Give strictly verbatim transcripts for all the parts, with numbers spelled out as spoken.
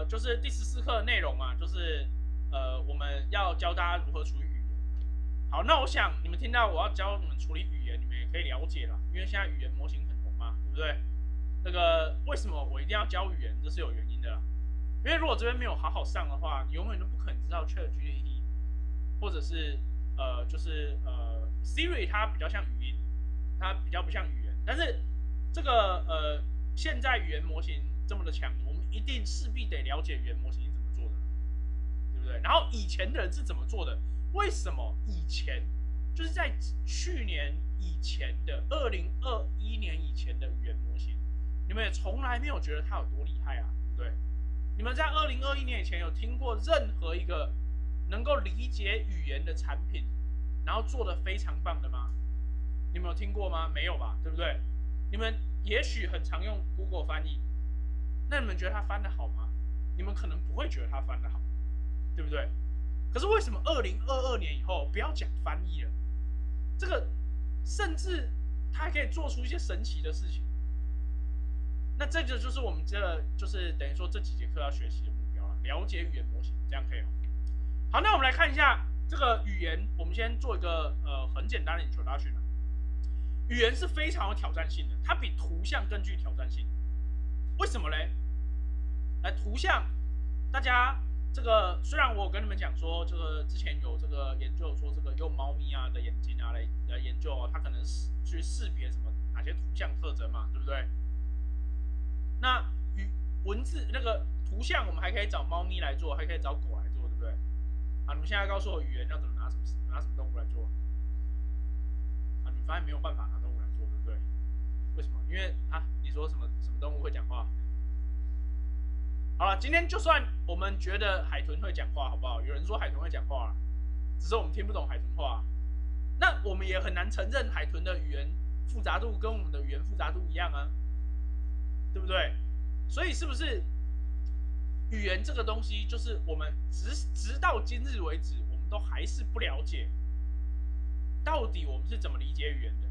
就是第十四课的内容嘛，就是呃，我们要教大家如何处理语言。好，那我想你们听到我要教你们处理语言，你们也可以了解了，因为现在语言模型很红嘛，对不对？那个为什么我一定要教语言，这是有原因的啦。因为如果这边没有好好上的话，你永远都不可能知道 ChatGPT， 或者是呃，就是呃 Siri 它比较像语音，它比较不像语言。但是这个呃，现在语言模型这么的强，我们一定势必得了解语言模型是怎么做的，对不对？然后以前的人是怎么做的？为什么以前就是在去年以前的二零二一年以前的语言模型，你们也从来没有觉得它有多厉害啊，对不对？你们在二零二一年以前有听过任何一个能够理解语言的产品，然后做得非常棒的吗？你们有听过吗？没有吧，对不对？你们也许很常用 Google 翻译，那你们觉得它翻得好吗？你们可能不会觉得它翻得好，对不对？可是为什么二零二二年以后，不要讲翻译了，这个甚至它还可以做出一些神奇的事情？那这个就是我们这就是等于说这几节课要学习的目标了，了解语言模型，这样可以吗？好，那我们来看一下这个语言，我们先做一个呃很简单的 introduction 啊。语言是非常有挑战性的，它比图像更具挑战性。为什么嘞？来，图像，大家这个虽然我跟你们讲说，这个之前有这个研究说，这个用猫咪啊的眼睛啊来来研究、哦，它可能去识别什么哪些图像特征嘛，对不对？那语文字那个图像，我们还可以找猫咪来做，还可以找狗来做，对不对？啊，你们现在告诉我语言要怎么拿什么拿什么动物来做？啊，你们发现没有办法拿动物来做，对不对？为什么？因为啊，你说什么什么动物会讲话？好了，今天就算我们觉得海豚会讲话，好不好？有人说海豚会讲话，只是我们听不懂海豚话。那我们也很难承认海豚的语言复杂度跟我们的语言复杂度一样啊，对不对？所以是不是语言这个东西，就是我们直直到今日为止，我们都还是不了解，到底我们是怎么理解语言的，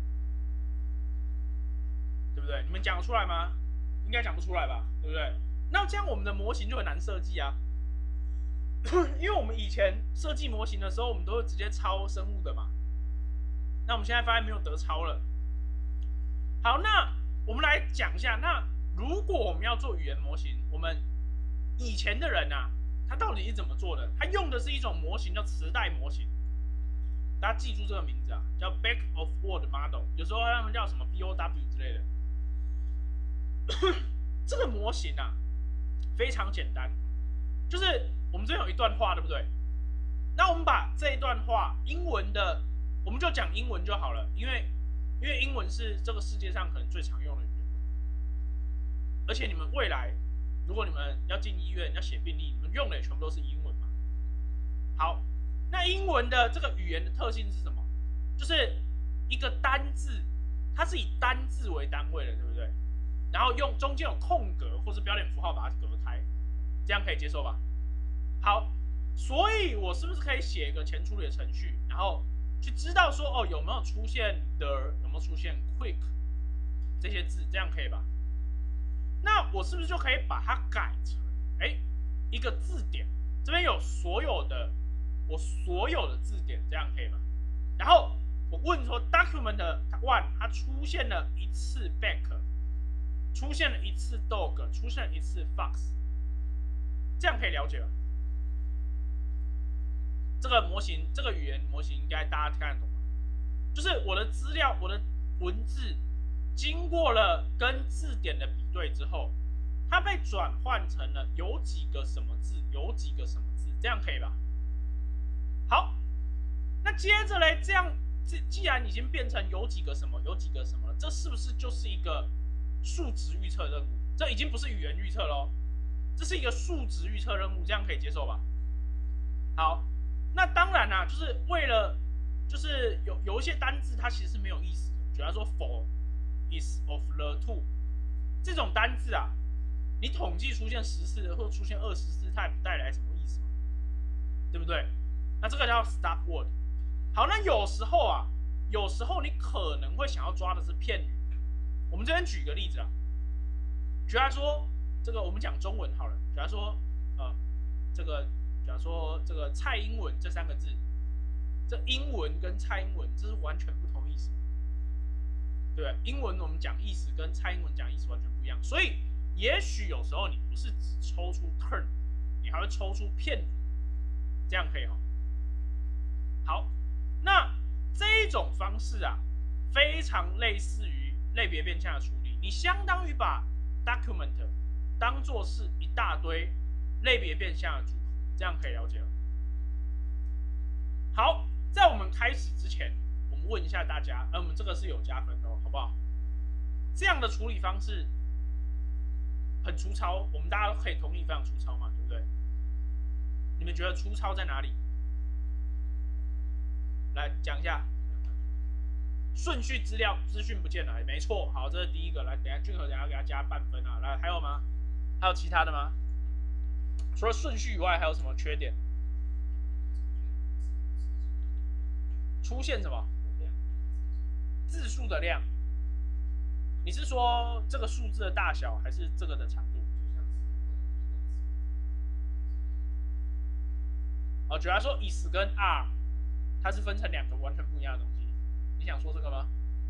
对不对？你们讲得出来吗？应该讲不出来吧，对不对？那这样我们的模型就很难设计啊，因为我们以前设计模型的时候，我们都是直接抄生物的嘛。那我们现在发现没有得抄了。好，那我们来讲一下，那如果我们要做语言模型，我们以前的人啊，他到底是怎么做的？他用的是一种模型叫磁带模型，大家记住这个名字啊，叫 Back of Word Model， 有时候他们叫什么 B O W 之类的。这个模型啊，非常简单，就是我们这边有一段话，对不对？那我们把这一段话英文的，我们就讲英文就好了，因为因为英文是这个世界上可能最常用的语言，而且你们未来如果你们要进医院要写病历，你们用的也全部都是英文嘛。好，那英文的这个语言的特性是什么？就是一个单字，它是以单字为单位的，对不对？然后用中间有空格或是标点符号把它隔开，这样可以接受吧？好，所以我是不是可以写一个前处理的程序，然后去知道说哦有没有出现 the， 有没有出现 quick 这些字，这样可以吧？那我是不是就可以把它改成哎一个字典？这边有所有的我所有的字典，这样可以吧？然后我问说 document one 它出现了一次 back。出现了一次 dog， 出现了一次 fox， 这样可以了解了。这个模型，这个语言模型应该大家看得懂吧？就是我的资料，我的文字，经过了跟字典的比对之后，它被转换成了有几个什么字，有几个什么字，这样可以吧？好，那接着嘞，这样既然已经变成有几个什么，有几个什么了，这是不是就是一个数值预测任务？这已经不是语言预测喽，这是一个数值预测任务，这样可以接受吧？好，那当然啦、啊，就是为了，就是有有一些单字它其实是没有意思的，比方说 for is of the two 这种单字啊，你统计出现十次或出现二十次，它也不带来什么意思嘛，对不对？那这个叫 stop word。好，那有时候啊，有时候你可能会想要抓的是片语。我们这边举个例子啊，举例说，这个我们讲中文好了，举例说， 呃，这个假如说这个蔡英文这三个字，这英文跟蔡英文这是完全不同意思嘛？对不对？英文我们讲意思跟蔡英文讲意思完全不一样，所以也许有时候你不是只抽出 turn， 你还会抽出骗你，这样可以哈。好，那这一种方式啊，非常类似于类别变相的处理，你相当于把 document 当作是一大堆类别变相的组合，这样可以了解了。好，在我们开始之前，我们问一下大家，呃，我们这个是有加分的哦，好不好？这样的处理方式很粗糙，我们大家都可以同意非常粗糙嘛，对不对？你们觉得粗糙在哪里？来讲一下。顺序资料资讯不见了，没错，好，这是第一个。来，等一下俊和等一下给他加半分啊。来，还有吗？还有其他的吗？除了顺序以外，还有什么缺点？出现什么？字数的量。你是说这个数字的大小，还是这个的长度？哦，举例来说 is 跟 are， 它是分成两个完全不一样的东西。你想说这个吗？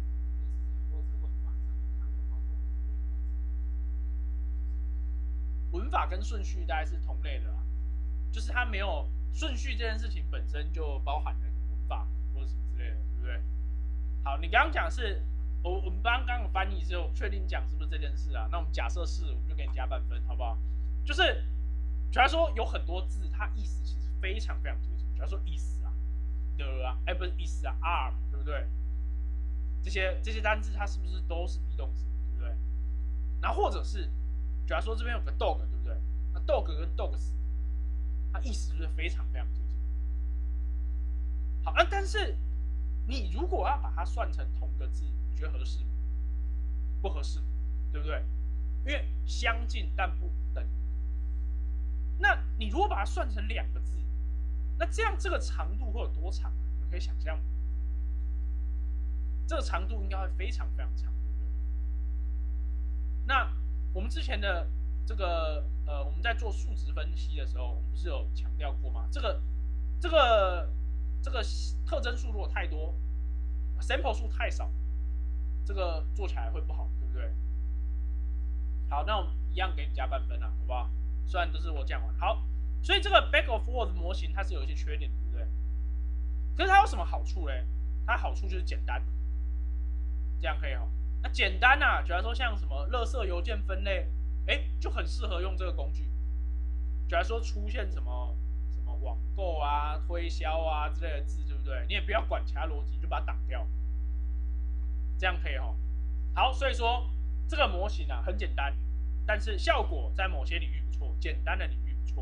文法跟顺序大概是同类的啦，就是它没有顺序这件事情本身就包含了文法或者什么之类的，对不对？好，你刚刚讲的是，我我们刚刚的翻译是我确定讲是不是这件事啊？那我们假设是，我们就给你加半分，好不好？就是，假如说有很多字，它意思其实非常非常接近，假如说 is 啊、the 啊，哎不是 is 啊 are， 对不对？这些这些单字它是不是都是 be 动词，对不对？然后或者是，假如说这边有个 dog， 对不对？那 dog 跟 dogs， 它意思就是非常非常接近。好，那但是你如果要把它算成同个字，你觉得合适吗？不合适，对不对？因为相近但不等于。那你如果把它算成两个字，那这样这个长度会有多长啊？你们可以想象吗？这个长度应该会非常非常长，对不对？那我们之前的这个呃，我们在做数值分析的时候，我们不是有强调过吗？这个这个这个特征数如果太多 ，sample 数太少，这个做起来会不好，对不对？好，那我们一样给你加半分啊，好不好？虽然都是我讲完，好，所以这个 back of word 模型它是有一些缺点，对不对？可是它有什么好处嘞？它好处就是简单。这样可以哦。那简单啊，假如说像什么垃圾邮件分类，哎，就很适合用这个工具。假如说出现什么什么网购啊、推销啊之类的字，对不对？你也不要管其他逻辑，就把它挡掉。这样可以哦。好，所以说这个模型啊很简单，但是效果在某些领域不错，简单的领域不错。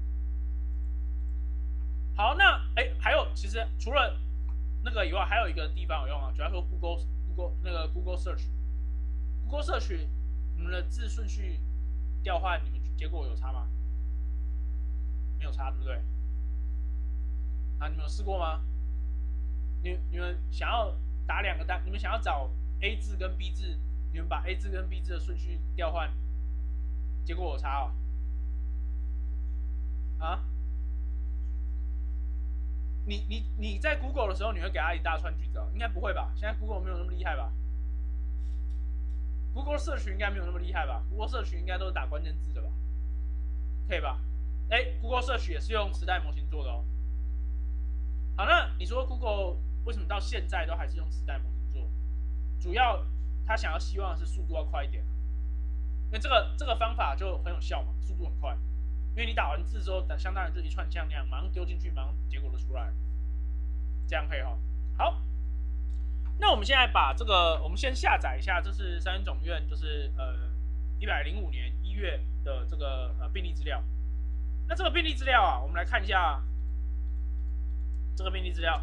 好，那哎还有，其实除了那个以外，还有一个地方有用啊，主要说 Google Google 那个 Google Search，Google Search 你们的字顺序调换，你们结果有差吗？没有差，对不对？啊，你们有试过吗？你你们想要打两个单，你们想要找 A 字跟 B 字，你们把 A 字跟 B 字的顺序调换，结果有差哦。啊？你你你在 Google 的时候，你会给他一大串句子哦？应该不会吧？现在 Google 没有那么厉害吧 ？Google Search 应该没有那么厉害吧 ？Google Search 应该都是打关键字的吧？可以吧？哎、欸、，Google Search 也是用时代模型做的哦。好，那你说 Google 为什么到现在都还是用时代模型做？主要他想要希望的是速度要快一点，因为这个这个方法就很有效嘛，速度很快。因为你打完字之后，相当于就一串像那样，马上丢进去，马上结果就出来，这样可以哈。好，那我们现在把这个，我们先下载一下，这是三军总院，就是呃一百零五年一月的这个呃病例资料。那这个病例资料啊，我们来看一下这个病例资料。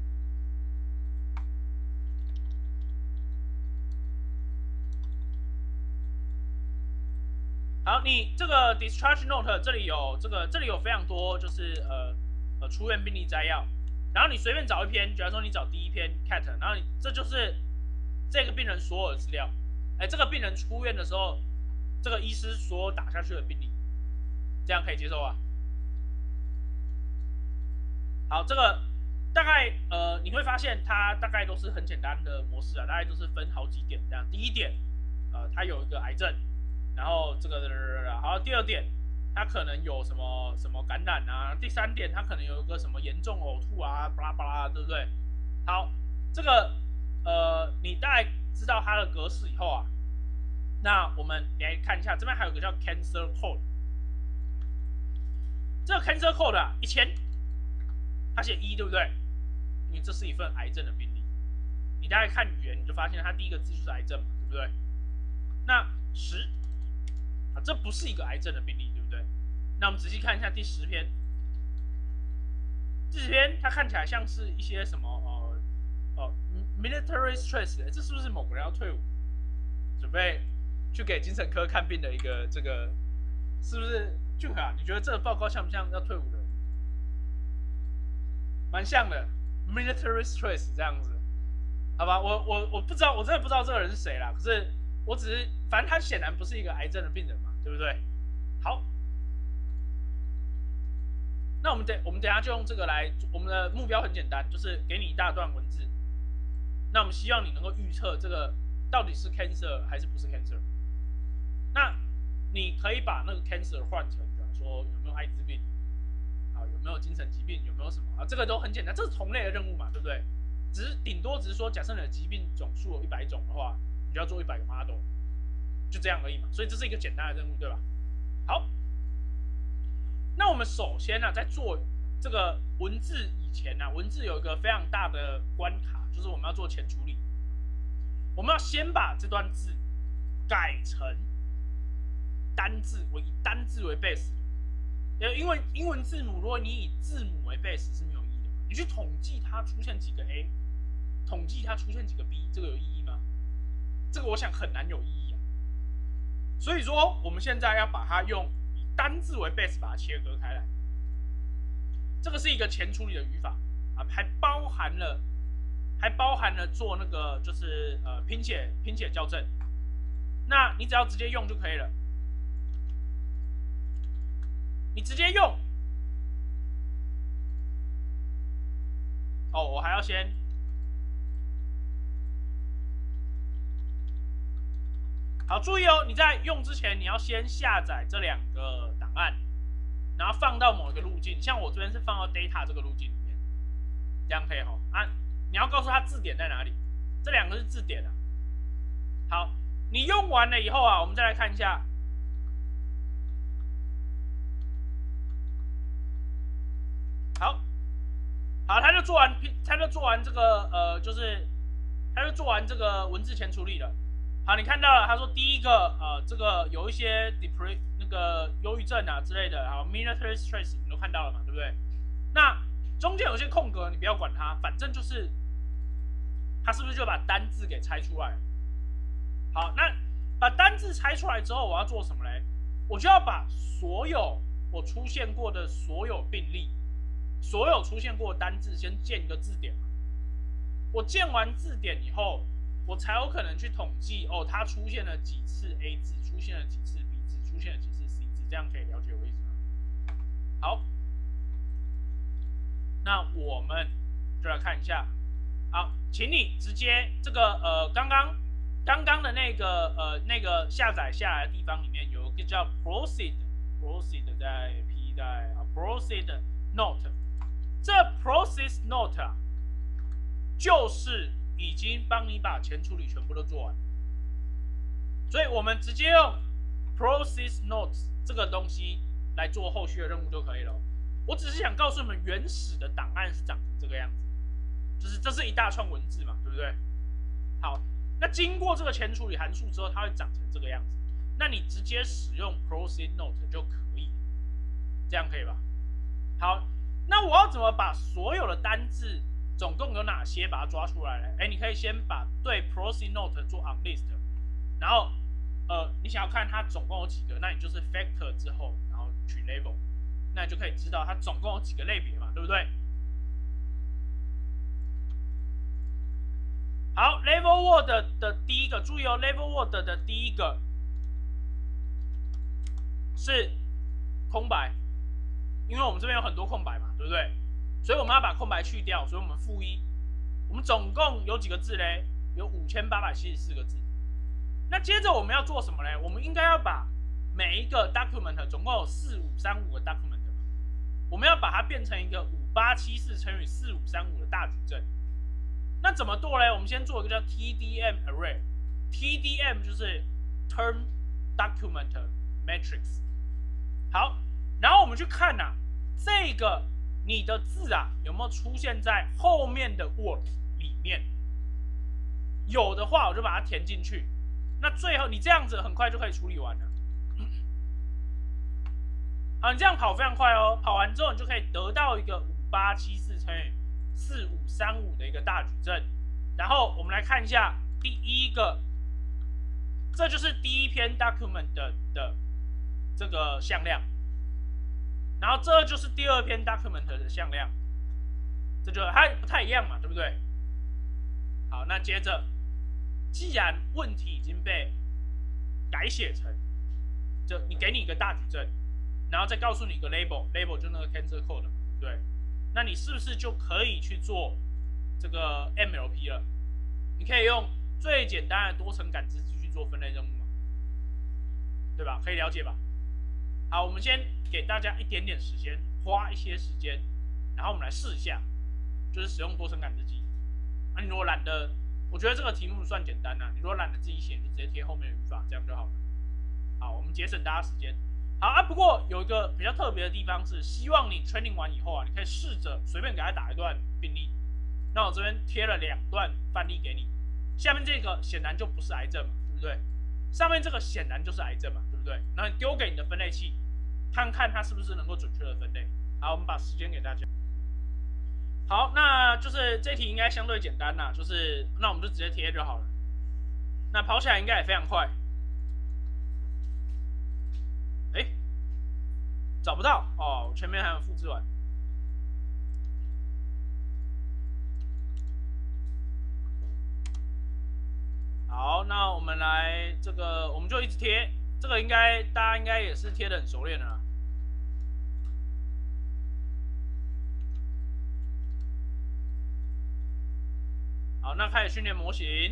好，你这个 discharge note 这里有这个，这里有非常多，就是呃呃出院病例摘要，然后你随便找一篇，假如说你找第一篇 cat， 然后你这就是这个病人所有的资料，哎，这个病人出院的时候，这个医师所有打下去的病例， 这样可以接受啊。好，这个大概呃你会发现它大概都是很简单的模式啊，大概都是分好几点这样。第一点，呃，它有一个癌症，然后这个好，第二点，它可能有什么什么感染啊，第三点，它可能有一个什么严重呕吐啊，巴拉巴拉，对不对？好，这个呃你大概知道它的格式以后啊，那我们来看一下，这边还有个叫 cancer code， 这个 cancer code 啊，一千。他写一，对不对？因为这是一份癌症的病例。你大概看语言，你就发现它第一个字就是癌症嘛，对不对？那十啊，这不是一个癌症的病例，对不对？那我们仔细看一下第十篇，第十篇它看起来像是一些什么呃呃 military stress， 这是不是某个人要退伍，准备去给精神科看病的一个这个，是不是？俊凯啊，你觉得这个报告像不像要退伍的人？蛮像的 ，military stress 这样子，好吧，我我我不知道，我真的不知道这个人是谁啦。可是我只是，反正他显然不是一个癌症的病人嘛，对不对？好，那我们等我们等一下就用这个来，我们的目标很简单，就是给你一大段文字。那我们希望你能够预测这个到底是 cancer 还是不是 cancer。那你可以把那个 cancer 换成，比方说有没有艾滋病。有没有精神疾病？有没有什么啊？这个都很简单，这是同类的任务嘛，对不对？只是顶多只是说，假设你的疾病总数有一百种的话，你就要做一百个 model， 就这样而已嘛。所以这是一个简单的任务，对吧？好，那我们首先呢、啊，在做这个文字以前呢、啊，文字有一个非常大的关卡，就是我们要做前处理。我们要先把这段字改成单字，我以单字为 base。因为英文字母，如果你以字母为 base 是没有意义的嘛。你去统计它出现几个 A， 统计它出现几个 B， 这个有意义吗？这个我想很难有意义啊。所以说，我们现在要把它用以单字为 base 把它切割开来。这个是一个前处理的语法啊，还包含了还包含了做那个就是呃拼写拼写校正。那你只要直接用就可以了。你直接用，哦，我还要先，好，注意哦，你在用之前，你要先下载这两个档案，然后放到某一个路径，像我这边是放到 data 这个路径里面，这样可以吼啊。你要告诉他字典在哪里，这两个是字典啊。好，你用完了以后啊，我们再来看一下。好，好，他就做完，他就做完这个，呃，就是，他就做完这个文字前处理了。好，你看到了，他说第一个，呃，这个有一些 depre 那个忧郁症啊之类的，好 military stress 你都看到了嘛，对不对？那中间有些空格，你不要管它，反正就是，他是不是就把单字给拆出来？好，那把单字拆出来之后，我要做什么嘞？我就要把所有我出现过的所有病例。所有出现过的单字先建一个字典嘛，我建完字典以后，我才有可能去统计哦，它出现了几次 A 字，出现了几次 B 字，出现了几次 C 字，这样可以了解我意思吗？好，那我们就来看一下，好，请你直接这个呃，刚刚刚刚的那个呃那个下载下来的地方里面有一个叫 proceed，proceed 在 P 在啊 proceed note。这 process note 啊，就是已经帮你把前处理全部都做完，所以我们直接用 process notes 这个东西来做后续的任务就可以了。我只是想告诉你们，原始的档案是长成这个样子，就是这是一大串文字嘛，对不对？好，那经过这个前处理函数之后，它会长成这个样子。那你直接使用 process note 就可以，这样可以吧？好。那我要怎么把所有的单字总共有哪些把它抓出来呢？哎，你可以先把对 process note 做 on list， 然后呃，你想要看它总共有几个，那你就是 factor 之后，然后取 level， 那你就可以知道它总共有几个类别嘛，对不对？好 ，level word 的第一个，注意哦 ，level word 的第一个是空白，因为我们这边有很多空白嘛，对不对？所以我们要把空白去掉，所以我们负一。我们总共有几个字嘞？有五千八百七十四个字。那接着我们要做什么嘞？我们应该要把每一个 document 总共有四五三五个 document 嘛，我们要把它变成一个五八七四乘以四五三五的大矩阵。那怎么做嘞？我们先做一个叫 T D M array。T D M 就是 Term Document Matrix。好，然后我们去看呐、啊，这个你的字啊有没有出现在后面的 Word 里面？有的话，我就把它填进去。那最后你这样子很快就可以处理完了。好，你这样跑非常快哦，跑完之后你就可以得到一个五八七四乘以四五三五的一个大矩阵。然后我们来看一下第一个，这就是第一篇 document 的, 的这个向量，然后这就是第二篇 document 的向量，这就它不太一样嘛，对不对？好，那接着，既然问题已经被改写成，就你给你一个大矩阵，然后再告诉你一个 label，label 就那个 cancel code 嘛，对不对？那你是不是就可以去做这个 M L P 了？你可以用最简单的多层感知去做分类任务嘛，对吧？可以了解吧？好，我们先给大家一点点时间，花一些时间，然后我们来试一下，就是使用多层感知机。啊，你如果懒得，我觉得这个题目算简单啦、啊。你如果懒得自己写，你就直接贴后面的语法，这样就好了。好，我们节省大家时间。好啊，不过有一个比较特别的地方是，希望你 training 完以后啊，你可以试着随便给他打一段病例。那我这边贴了两段范例给你，下面这个显然就不是癌症嘛，对不对？上面这个显然就是癌症嘛，对不对？那你丢给你的分类器，看看它是不是能够准确的分类。好，我们把时间给大家。好，那就是这题应该相对简单啦，就是那我们就直接贴就好了。那跑起来应该也非常快。哎，找不到哦，我前面还有复制完。好，那我们来这个，我们就一直贴，这个应该大家应该也是贴的很熟练的啦。好，那开始训练模型。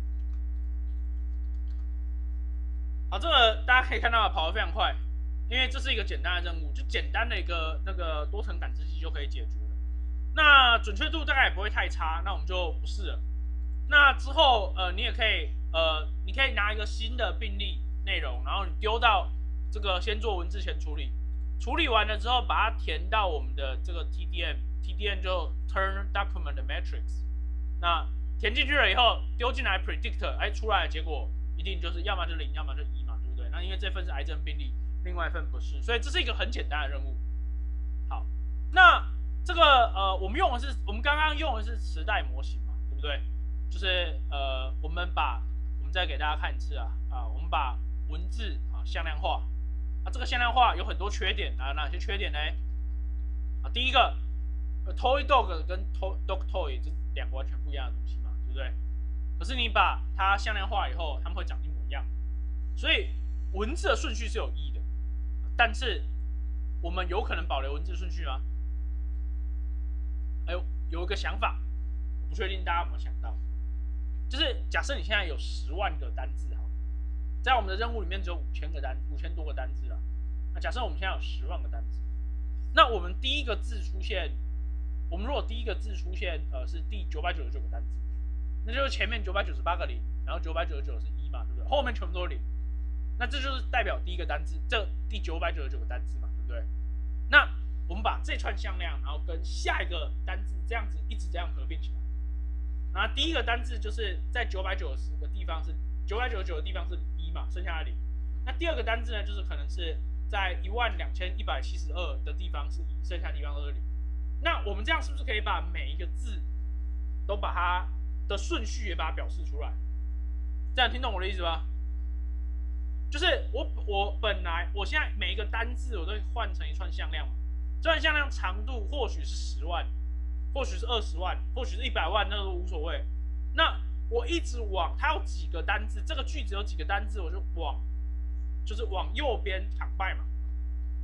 好，这个大家可以看到跑得非常快，因为这是一个简单的任务，就简单的一个那个多层感知器就可以解决了。那准确度大概也不会太差，那我们就不试了。那之后，呃，你也可以，呃，你可以拿一个新的病例内容，然后你丢到这个先做文字前处理，处理完了之后，把它填到我们的这个 T D M，T D M 就 Turn Document Matrix。那填进去了以后，丢进来 predict， 哎，出来的结果一定就是要么就零，要么就一嘛，对不对？那因为这份是癌症病例，另外一份不是，所以这是一个很简单的任务。好，那这个呃，我们用的是我们刚刚用的是磁带模型嘛，对不对？就是呃，我们把我们再给大家看一次啊啊，我们把文字啊向量化啊，这个向量化有很多缺点啊，哪些缺点呢？啊，第一个 ，toy dog 跟 toy dog toy 这两个完全不一样的东西嘛，对不对？可是你把它向量化以后，它们会长一模一样，所以文字的顺序是有意义的，但是我们有可能保留文字顺序吗？哎呦，有一个想法，我不确定大家有没有想到。就是假设你现在有十万个单字，好，在我们的任务里面只有五千个单，五千多个单字啦。那假设我们现在有十万个单字，那我们第一个字出现，我们如果第一个字出现呃是第九百九十九个单字，那就是前面九百九十八个零，然后九百九十九是一嘛，对不对？后面全部都是零，那这就是代表第一个单字，这第九百九十九个单字嘛，对不对？那我们把这串向量，然后跟下一个单字这样子一直这样合并起来。然后第一个单字就是在九百九十个地方是九百九十九的地方是一嘛，剩下的零。那第二个单字呢，就是可能是在一万两千一百七十二的地方是一，剩下的地方都是零。那我们这样是不是可以把每一个字都把它的顺序也把它表示出来？这样听懂我的意思吗？就是我我本来我现在每一个单字我都会换成一串向量嘛，这串向量长度或许是十万。或许是二十万，或许是一百万，那都无所谓。那我一直往它有几个单字，这个句子有几个单字，我就往就是往右边躺败嘛。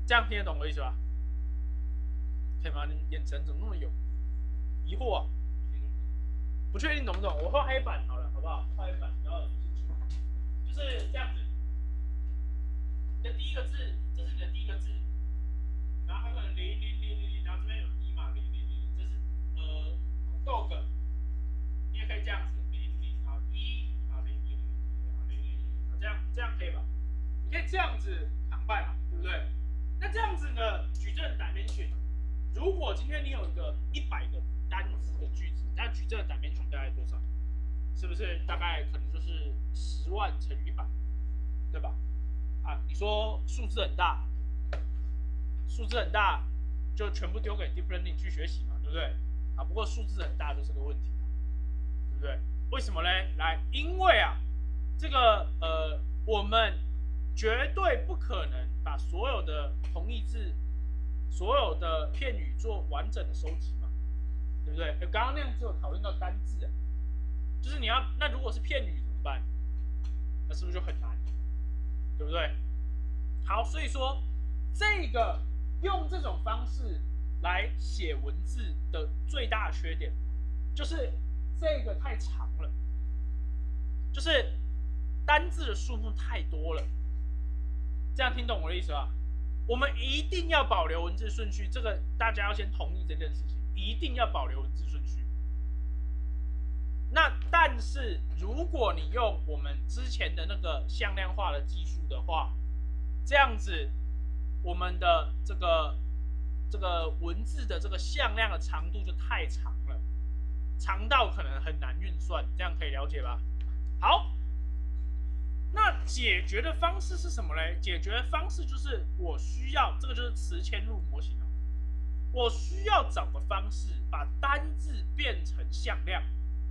这样听得懂我意思吧？可以吗？你眼神怎么那么有疑惑啊？不确定懂不懂？我画黑板好了，好不好？画黑板，然后就是这样子。你的第一个字，这是你的第一个字，然后它可能零零零零零，然后这边有一嘛，零零零，这是呃 dog， 你也可以这样子，零零啊一啊零零零啊零零零，这样这样可以吧？你可以这样子扛拜嘛，对不对？那这样子呢，矩阵 dimension， 如果今天你有一个一百个单字的句子，那矩阵 dimension 大概多少？是不是大概可能就是十万乘以一百，对吧？啊，你说数字很大，数字很大，就全部丢给 deep learning 去学习嘛，对不对？啊，不过数字很大就是个问题，对不对？为什么呢？来，因为啊，这个呃，我们绝对不可能把所有的同义字、所有的片语做完整的收集嘛，对不对？刚刚那样只有讨论到单字，就是你要那如果是片语怎么办？那是不是就很难？对不对？好，所以说这个用这种方式来写文字的最大缺点，就是这个太长了，就是单字的数目太多了。这样听懂我的意思吧？我们一定要保留文字顺序，这个大家要先同意这件事情，一定要保留文字顺序。那但是如果你用我们之前的那个向量化的技术的话，这样子我们的这个这个文字的这个向量的长度就太长了，长到可能很难运算，这样可以了解吧？好，那解决的方式是什么嘞？解决的方式就是我需要，这个就是词嵌入模型哦，我需要找个方式把单字变成向量。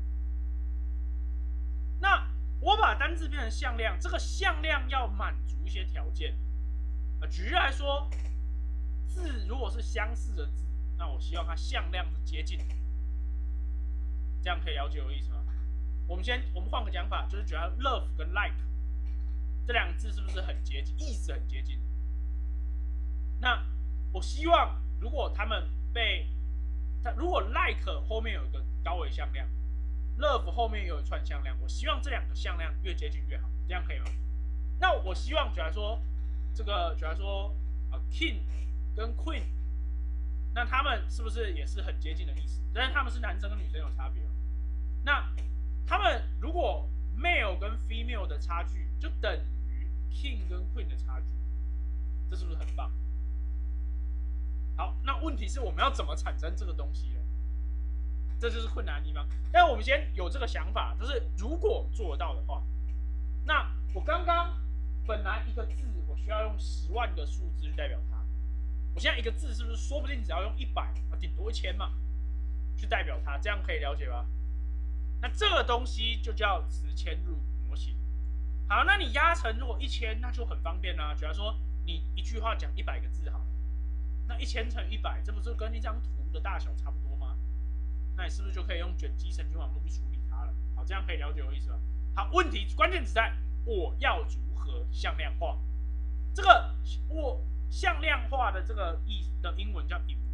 那我把单字变成向量，这个向量要满足一些条件。呃，举例来说，字如果是相似的字，那我希望它向量是接近的，这样可以了解我的意思吗？我们先，我们换个讲法，就是觉得 love 跟 like 这两个字是不是很接近，意思很接近？那我希望，如果他们被，它如果 like 后面有一个高维向量。love 后面有一串向量，我希望这两个向量越接近越好，这样可以吗？那我希望，假如说这个，假如说呃 king 跟 queen， 那他们是不是也是很接近的意思？但是他们是男生跟女生有差别。那他们如果 male 跟 female 的差距就等于 king 跟 queen 的差距，这是不是很棒？好，那问题是我们要怎么产生这个东西呢？这就是困难的地方。但我们先有这个想法，就是如果我们做得到的话，那我刚刚本来一个字我需要用十万个数字去代表它，我现在一个字是不是说不定只要用一百啊，顶多一千嘛，去代表它，这样可以了解吧？那这个东西就叫词嵌入模型。好，那你压成如果一千，那就很方便啦、啊。假如说你一句话讲一百个字好了，那一千乘以一百，这不是跟一张图的大小差不多吗？那你是不是就可以用卷积神经网络去处理它了？好，这样可以了解我的意思吧？好，问题关键只在我要如何向量化。这个我向量化的这个意的英文叫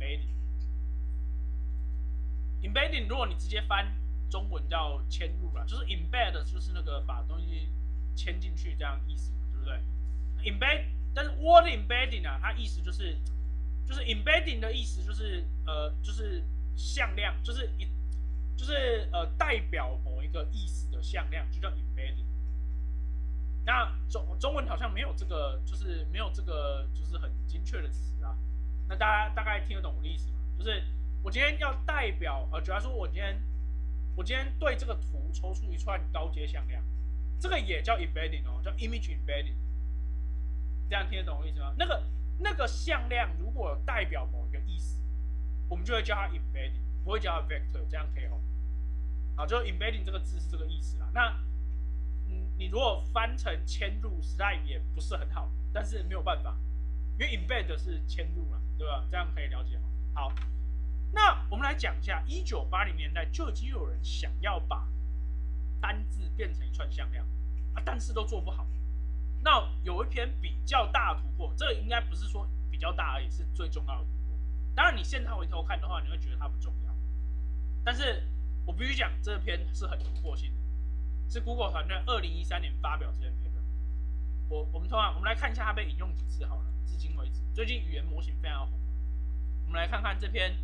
embedding。embedding 如果你直接翻中文叫嵌入了，就是 embed 就是那个把东西嵌进去这样意思嘛，对不对 ？embed， 但是 word embedding 啊，它意思就是就是 embedding 的意思就是呃就是。向量就是一，就是呃代表某一个意思的向量，就叫 embedding。那中中文好像没有这个，就是没有这个就是很精确的词啊。那大家大概听得懂我的意思吗？就是我今天要代表呃，假如说我今天我今天对这个图抽出一串高阶向量，这个也叫 embedding 哦，叫 image embedding。这样听得懂我的意思吗？那个那个向量如果代表某一个意思，我们就会叫它 embedding， 不会叫它 vector， 这样可以哦。好，就 embedding 这个字是这个意思啦。那，嗯，你如果翻成嵌入，实在也不是很好，但是没有办法，因为 embed 是嵌入嘛，对吧？这样可以了解吗？好，那我们来讲一下，一九八零年代就已经有人想要把单字变成一串向量啊，但是都做不好。那有一篇比较大突破，这个应该不是说比较。 较大而已，是最重要的突破。当然，你现在回头看的话，你会觉得它不重要。但是我必须讲，这篇是很突破性的，是 Google 团队二零一三年发表这篇 paper。我我们通常我们来看一下它被引用几次好了，至今为止，最近语言模型非常红。我们来看看这篇，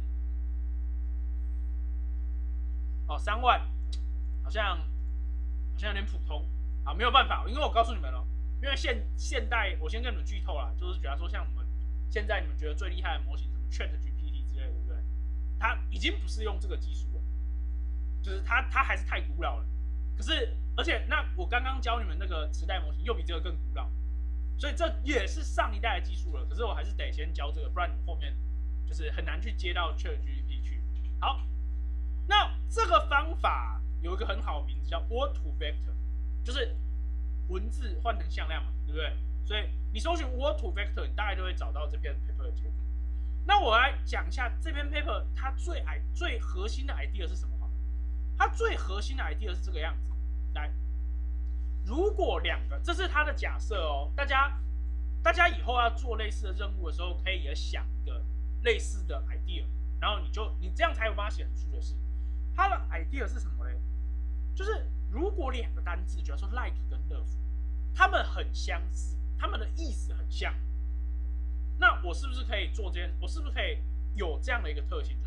哦，三万，好像好像有点普通，好，没有办法，因为我告诉你们了，因为现现代，我先跟你们剧透啦，就是假如说像我们现在你们觉得最厉害的模型，什么 ChatGPT 之类的，对不对？它已经不是用这个技术了，就是它它还是太古老了。可是，而且那我刚刚教你们那个时代模型又比这个更古老，所以这也是上一代的技术了。可是我还是得先教这个，不然你后面就是很难去接到 ChatGPT 去。好，那这个方法有一个很好的名字叫 Word to Vector， 就是文字换成向量嘛，对不对？所以你搜寻 Word to Vector， 你大概就会找到这篇 paper 的结果。那我来讲一下这篇 paper 它最最核心的 idea 是什么？它最核心的 idea 是这个样子。来，如果两个，这是它的假设哦，大家大家以后要做类似的任务的时候，可以也想一个类似的 idea， 然后你就你这样才有办法写很出的事。它的 idea 是什么嘞？就是如果两个单字，比如说 like 跟 love， 它们很相似，它们的意思很像，那我是不是可以做这件？我是不是可以有这样的一个特性，就是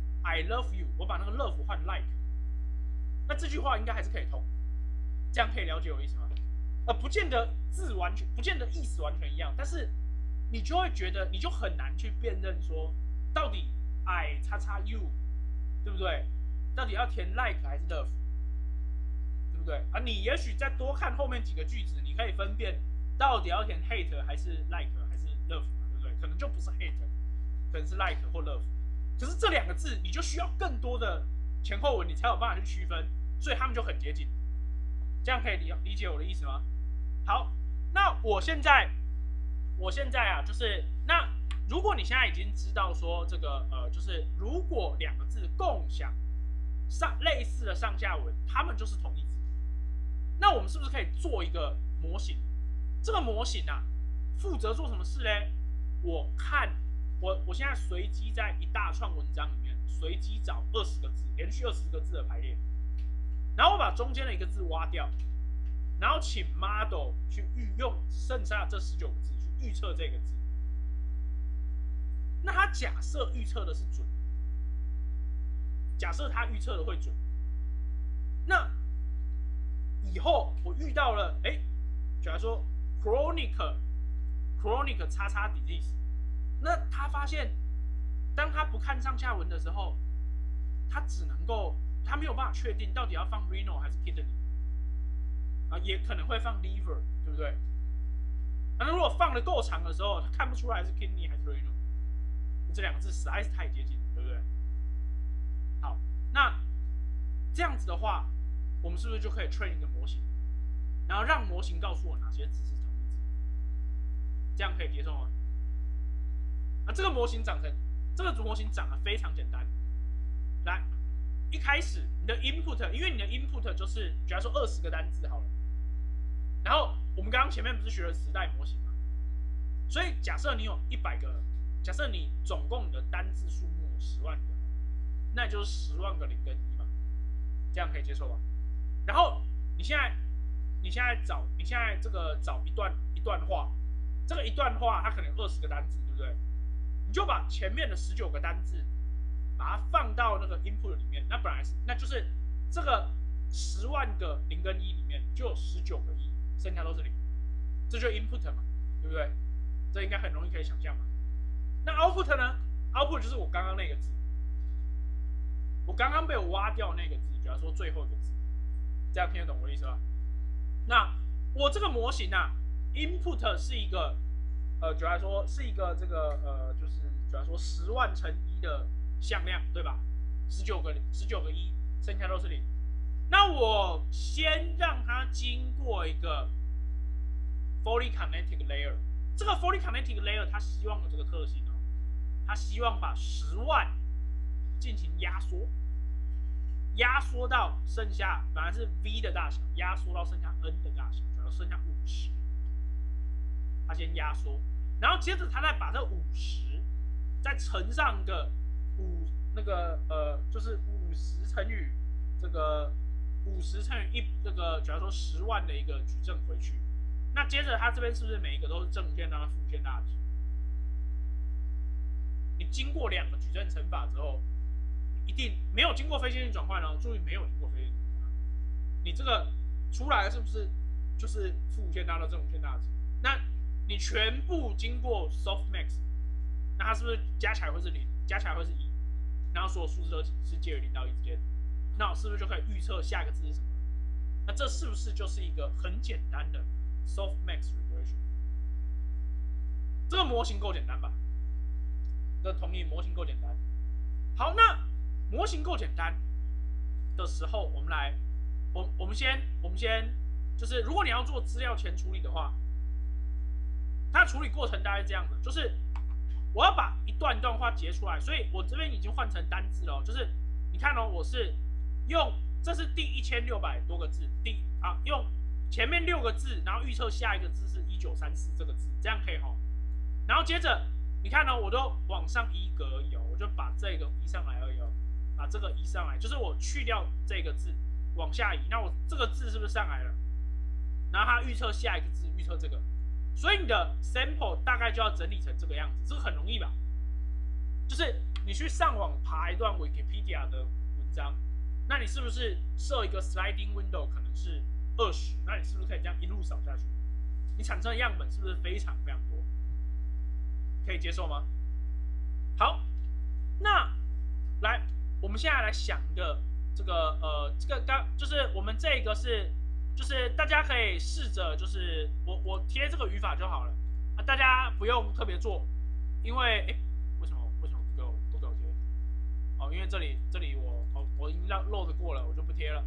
I love you， 我把那个 love 换 like， 那这句话应该还是可以通。这样可以了解我的意思吗？呃，不见得字完全，不见得意思完全一样，但是你就会觉得，你就很难去辨认说，到底 I 叉叉 you， 对不对？到底要填 like 还是 love， 对不对？啊，你也许再多看后面几个句子，你可以分辨到底要填 hate 还是 like 还是 love 嘛，对不对？可能就不是 hate， 可能是 like 或 love。可是这两个字，你就需要更多的前后文，你才有办法去区分，所以他们就很接近。这样可以理理解我的意思吗？好，那我现在，我现在啊，就是那如果你现在已经知道说这个呃，就是如果两个字共享上类似的上下文，它们就是同义字，那我们是不是可以做一个模型？这个模型啊，负责做什么事呢？我看我我现在随机在一大串文章里面随机找二十个字，连续二十个字的排列。然后我把中间的一个字挖掉，然后请 model 去预用剩下这十九个字去预测这个字。那它假设预测的是准，假设它预测的会准，那以后我遇到了，哎，假如说 chronic chronic 叉叉 disease， 那他发现，当他不看上下文的时候，他只能够。他没有办法确定到底要放 renal 还是 kidney， 啊，也可能会放 liver， 对不对？那如果放的够长的时候，他看不出来是 kidney 还是 renal， 这两个字实在是太接近了，对不对？好，那这样子的话，我们是不是就可以 train 一个模型，然后让模型告诉我哪些字是同义字？这样可以接受吗？啊，这个模型长成，这个模型长得非常简单，来。一开始你的 input， 因为你的 input 就是，假如说二十个单字好了，然后我们刚刚前面不是学了时代模型吗？所以假设你有一百个，假设你总共你的单字数目有十万个，那就是十万个零跟一嘛，这样可以接受吧？然后你现在，你现在找，你现在这个找一段一段话，这个一段话它可能有二十个单字，对不对？你就把前面的十九个单字。把它放到那个 input 里面，那本来是，那就是这个十万个零跟一里面就有十九个一，剩下都是零，这就是 input 嘛，对不对？这应该很容易可以想象嘛。那 output 呢 ？output 就是我刚刚那个字，我刚刚被我挖掉那个字，比方说最后一个字，这样听得懂我的意思吧？那我这个模型啊 ，input 是一个，呃，主要说是一个这个呃，就是主要说十万乘一的。向量对吧？十九个十九个一，剩下都是零。那我先让它经过一个 fully kinetic layer， 这个 fully kinetic layer 它希望有这个特性哦，它希望把十万进行压缩，压缩到剩下本来是 v 的大小，压缩到剩下 n 的大小，然后剩下五十。它先压缩， 然后接着他再把这五十再乘上个五那个呃，就是五十乘以这个五十乘以一这个，假如说十万的一个矩阵回去，那接着他这边是不是每一个都是正线大、负线大值？你经过两个矩阵乘法之后，一定没有经过非线性转换哦，注意没有经过非线性转换，你这个出来是不是就是负无限大到正无限大值？那你全部经过 softmax， 那它是不是加起来会是零？加起来会是一，然后所有数字都是介于零到一之间，那我是不是就可以预测下一个字是什么？那这是不是就是一个很简单的 softmax regression？ 这个模型够简单吧？这同意模型够简单。好，那模型够简单的时候，我们来，我我们先我们先就是，如果你要做资料前处理的话，它的处理过程大概是这样的，就是我要把一段一段话截出来，所以我这边已经换成单字了、哦，就是你看哦，我是用这是第一千六百多个字，第啊用前面六个字，然后预测下一个字是一九三四这个字，这样可以哈、哦。然后接着你看哦，我都往上移一格而已哦，我就把这个移上来而已哦，把这个移上来，就是我去掉这个字往下移，那我这个字是不是上来了？然后它预测下一个字，预测这个。所以你的 sample 大概就要整理成这个样子，这个很容易吧？就是你去上网爬一段 Wikipedia 的文章，那你是不是设一个 sliding window 可能是二十？那你是不是可以这样一路扫下去？你产生的样本是不是非常非常多？可以接受吗？好，那来，我们现在来想一个这个呃，这个刚就是我们这个是。就是大家可以试着，就是我我贴这个语法就好了啊，大家不用特别做，因为哎，为什么为什么不给我不给我贴？哦，因为这里这里我哦我已经让漏着过了，我就不贴了。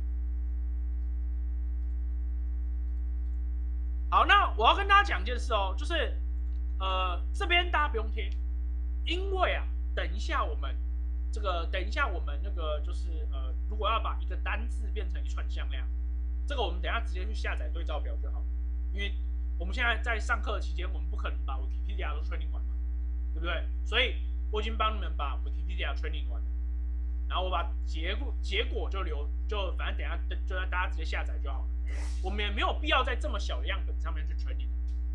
好，那我要跟大家讲一件事哦，就是呃这边大家不用贴，因为啊，等一下我们这个等一下我们那个就是呃，如果要把一个单字变成一串向量。这个我们等一下直接去下载对照表就好，因为我们现在在上课期间，我们不可能把 Wikipedia 都 training 完嘛，对不对？所以我已经帮你们把 Wikipedia training 完了，然后我把结果结果就留，就反正等一下就让大家直接下载就好了。我们也没有必要在这么小的样本上面去 training。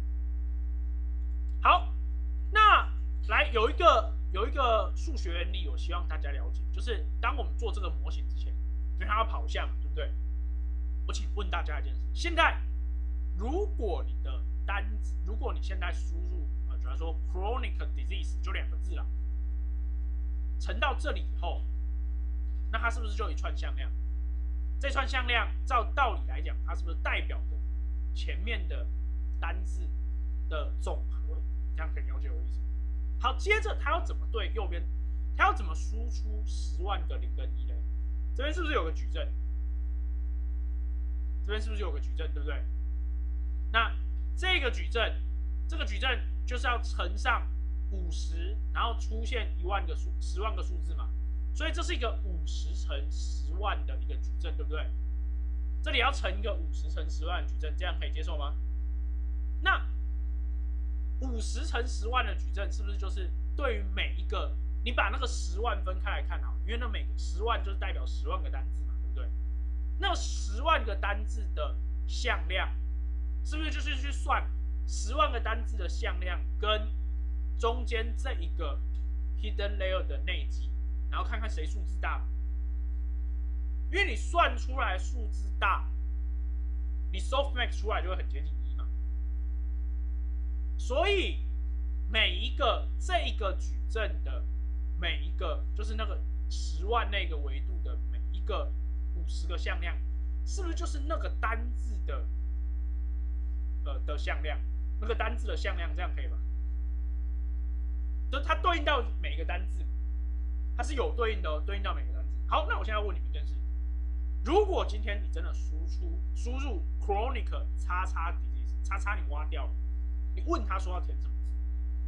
好，那来有一个有一个数学原理，我希望大家了解，就是当我们做这个模型之前，因为它要跑向嘛，对不对？我请问大家一件事：现在，如果你的单子，如果你现在输入呃，假如说 chronic disease 就两个字啦，乘到这里以后，那它是不是就一串向量？这串向量照道理来讲，它是不是代表的前面的单字的总和？这样可以了解我的意思吗？好，接着它要怎么对右边？它要怎么输出十万个零跟一呢？这边是不是有个矩阵？这边是不是有个矩阵，对不对？那这个矩阵，这个矩阵就是要乘上五十，然后出现一万个数、十万个数字嘛，所以这是一个五十乘十万的一个矩阵，对不对？这里要乘一个五十乘十万的矩阵，这样可以接受吗？那五十乘十万的矩阵是不是就是对于每一个，你把那个十万分开来看好，因为那每个十万就是代表十万个单字嘛，对不对？那十万个单字的向量，是不是就是去算十万个单字的向量跟中间这一个 hidden layer 的内积，然后看看谁数字大嘛？因为你算出来数字大，你 softmax 出来就会很接近一嘛。所以每一个这一个矩阵的每一个，就是那个十万那个维度的每一个。五十个向量，是不是就是那个单字的呃的向量？那个单字的向量，这样可以吧？就是它对应到每一个单字，它是有对应的、哦，对应到每个单字。好，那我现在问你们一件事：如果今天你真的输出输入 chronic 叉叉 disease 叉叉你挖掉了，你问他说要填什么字，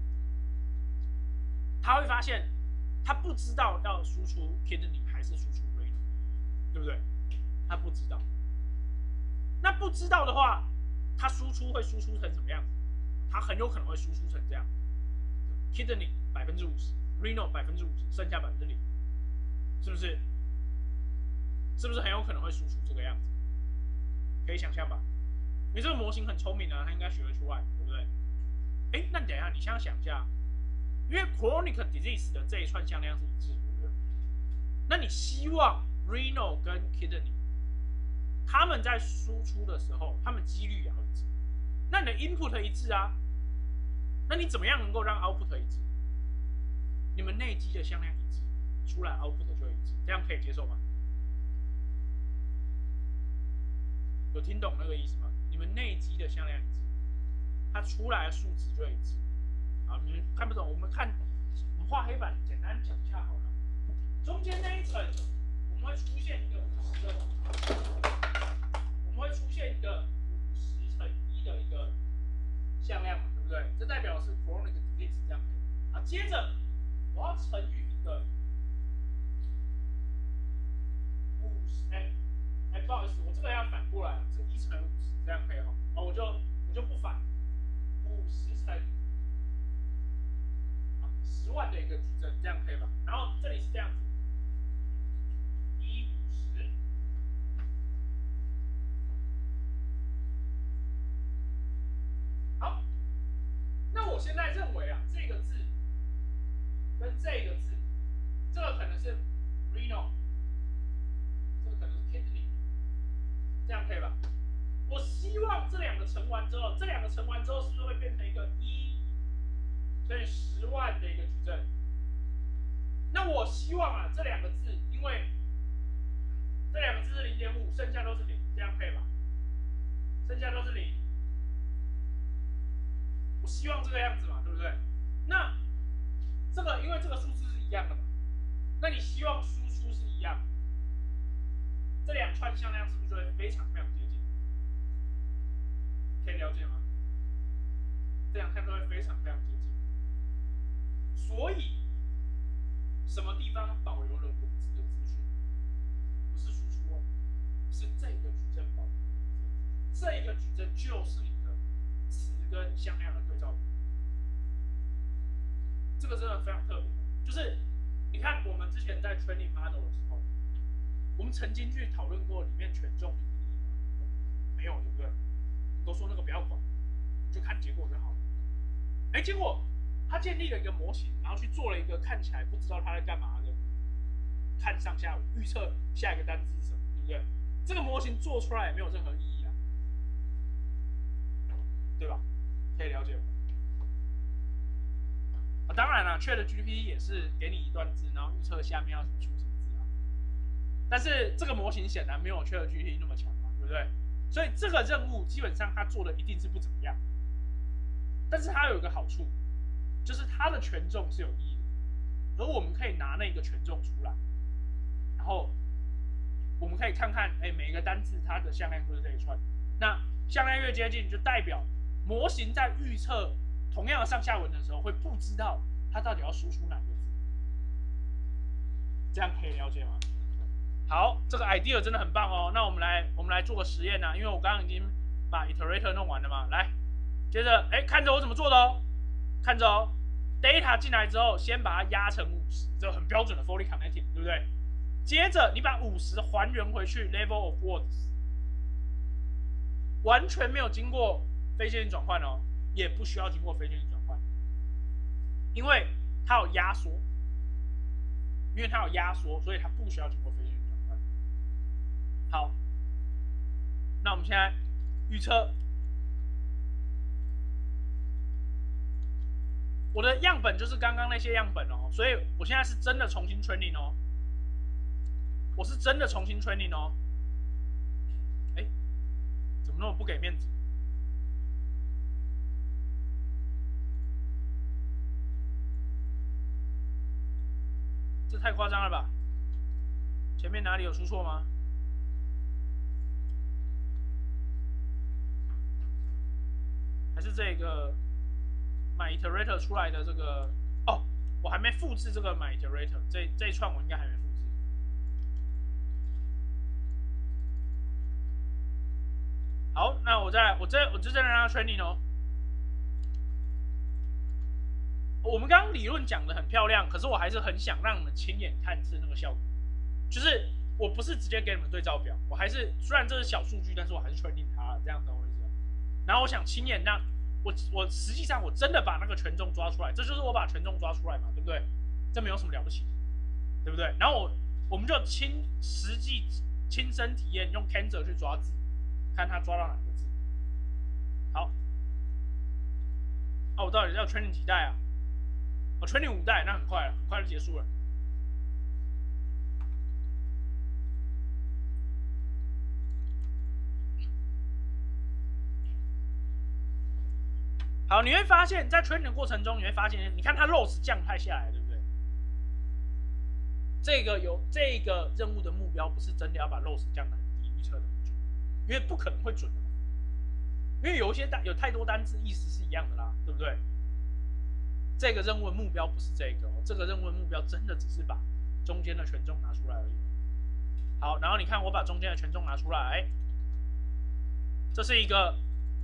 他会发现他不知道要输出 kidney 还是输出 renal。对不对？他不知道。那不知道的话，他输出会输出成什么样子？他很有可能会输出成这样。 ，Kidney 百分之五十 ，Renal 百分之五十，剩下百分之零，是不是？是不是很有可能会输出这个样子？可以想象吧？你这个模型很聪明啊，它应该学得出来，对不对？哎，那等一下，你现在想一下，因为 chronic disease 的这一串向量是一致的，对不对？那你希望 renal 跟 kidney 他们在输出的时候，他们几率也要一致。那你的 input 一致啊，那你怎么样能够让 output 一致？你们内基的向量一致，出来 output 就一致，这样可以接受吗？有听懂那个意思吗？你们内基的向量一致，它出来的数值就一致。好，你们看不懂，我们看，我们画黑板，简单讲一下好了。中间那一层，我们会出现一个五十的，我们会出现一个五十乘一的一个向量嘛，对不对？这代表是 chronic disease 这样可以。啊，接着我要乘以一个五十，哎。哎，不好意思，我这个要反过来，这一乘五十，这样可以哈。哦，我就我就不反，五十乘啊十万的一个矩阵，这样可以吧？然后这里是这样子，一五十，好，那我现在认为啊，这个字跟这个字，这个可能是 renal， 这个可能是 kidney。这样可以吧？我希望这两个乘完之后，这两个乘完之后，是不是会变成一个一乘以十万的一个矩阵？那我希望啊，这两个字，因为这两个字是零点五，剩下都是零，这样可以吧？剩下都是零。我希望这个样子嘛，对不对？那这个因为这个数字是一样的嘛，那你希望输出是一样，这两串向量是不是就会非常非常接近？可以了解吗？这样看都会非常非常接近。所以，什么地方保留了文字的资讯？不是输出哦，是这个矩阵保留了文字。这一个矩阵就是你的词跟向量的对照表。这个真的非常特别，就是你看我们之前在 training model 的时候，我们曾经去讨论过里面权重的意义吗？没有，对不对？我们都说那个不要管，你就看结果就好了。哎，结果他建立了一个模型，然后去做了一个看起来不知道他在干嘛的，看上下文预测下一个单字是什么，对不对？这个模型做出来也没有任何意义啊，对吧？可以了解吗？啊，当然了 ，ChatGPT 也是给你一段字，然后预测下面要出什么字啊。但是这个模型显然没有 ChatGPT 那么强嘛，对不对？所以这个任务基本上它做的一定是不怎么样。但是它有一个好处，就是它的权重是有意义的，而我们可以拿那个权重出来，然后我们可以看看，哎，每一个单字它的向量就是这一串。那向量越接近，就代表模型在预测同样的上下文的时候，会不知道它到底要输出哪个字。这样可以了解吗？好，这个 idea 真的很棒哦。那我们来，我们来做个实验啊，因为我刚刚已经把 iterator 弄完了嘛。来，接着，哎，看着我怎么做的哦，看着哦。data 进来之后，先把它压成五十，这很标准的 fully connected， 对不对？接着你把五十还原回去 level of words， 完全没有经过非线性转换哦，也不需要经过非线性转换，因为它有压缩，因为它有压缩，所以它不需要经过非线性转换。好，那我们现在预测。我的样本就是刚刚那些样本哦，所以我现在是真的重新 training 哦，我是真的重新 training 哦。哎，怎么那么不给面子？这太夸张了吧？前面哪里有出错吗？还是这个 my iterator 出来的这个？哦，我还没复制这个 my iterator， 这这一串我应该还没复制。好，那我再我这我就在让它 training 哦。 我们刚刚理论讲的很漂亮，可是我还是很想让你们亲眼看是那个效果。就是我不是直接给你们对照表，我还是虽然这是小数据，但是我还是确定它了，这样懂我意思吗？然后我想亲眼让我我实际上我真的把那个权重抓出来，这就是我把权重抓出来嘛，对不对？这没有什么了不起，对不对？然后我我们就亲实际亲身体验，用 Cancer 去抓字，看它抓到哪个字。好，啊，我到底要 training 几代啊？我 training 五代，那很快了，很快就结束了。好，你会发现在 training 的过程中，你会发现，你看它 loss 降太下来，对不对？这个有这个任务的目标不是真的要把 loss 降得很低，预测的很准，因为不可能会准的嘛。因为有一些单有太多单字意思是一样的啦，对不对？这个任务的目标不是这个、哦，这个任务的目标真的只是把中间的权重拿出来而已。好，然后你看我把中间的权重拿出来，这是一个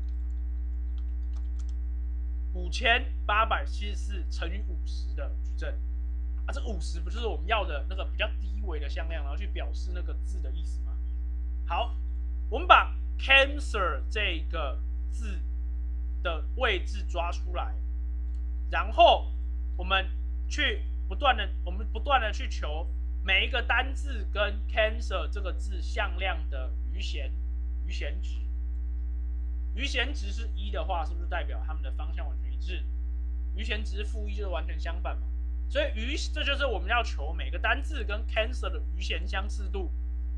五千八百七十四乘以五十的矩阵啊，这五十不就是我们要的那个比较低微的向量，然后去表示那个字的意思吗？好，我们把 cancer 这个字的位置抓出来，然后我们去不断的，我们不断的去求每一个单字跟 cancer 这个字向量的余弦余弦值。余弦值是一的话，是不是代表它们的方向完全一致？余弦值负一就是完全相反嘛。所以余这就是我们要求每个单字跟 cancer 的余弦相似度。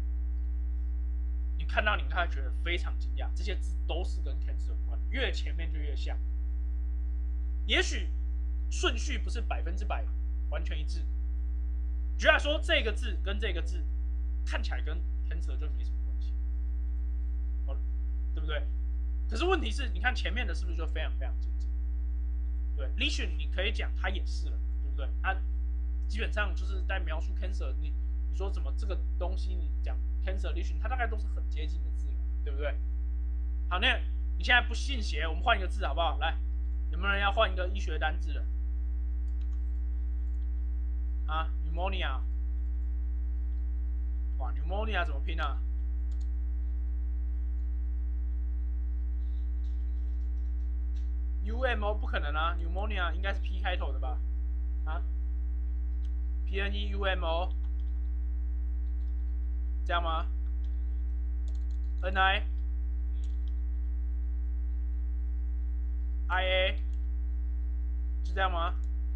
你看到你看觉得非常惊讶，这些字都是跟 cancer 有关的，越前面就越像。也许顺序不是百分之百完全一致。举例来说，这个字跟这个字看起来跟 cancer 就没什么关系，哦，对不对？可是问题是，你看前面的是不是就非常非常接近？对 ，lesion 你可以讲它也是了，对不对？它基本上就是在描述 cancer， 你你说怎么这个东西你讲 cancer lesion， 它大概都是很接近的字了，对不对？好，那你现在不信邪，我们换一个字好不好？来，有没有人要换一个医学单字的？啊 ，pneumonia， 哇 ，pneumonia 怎么拼啊？U M O 不可能啊 ，pneumonia 应该是 P 开头的吧？啊 ，P N E U M O， 这样吗 ？N I I A 是这样吗？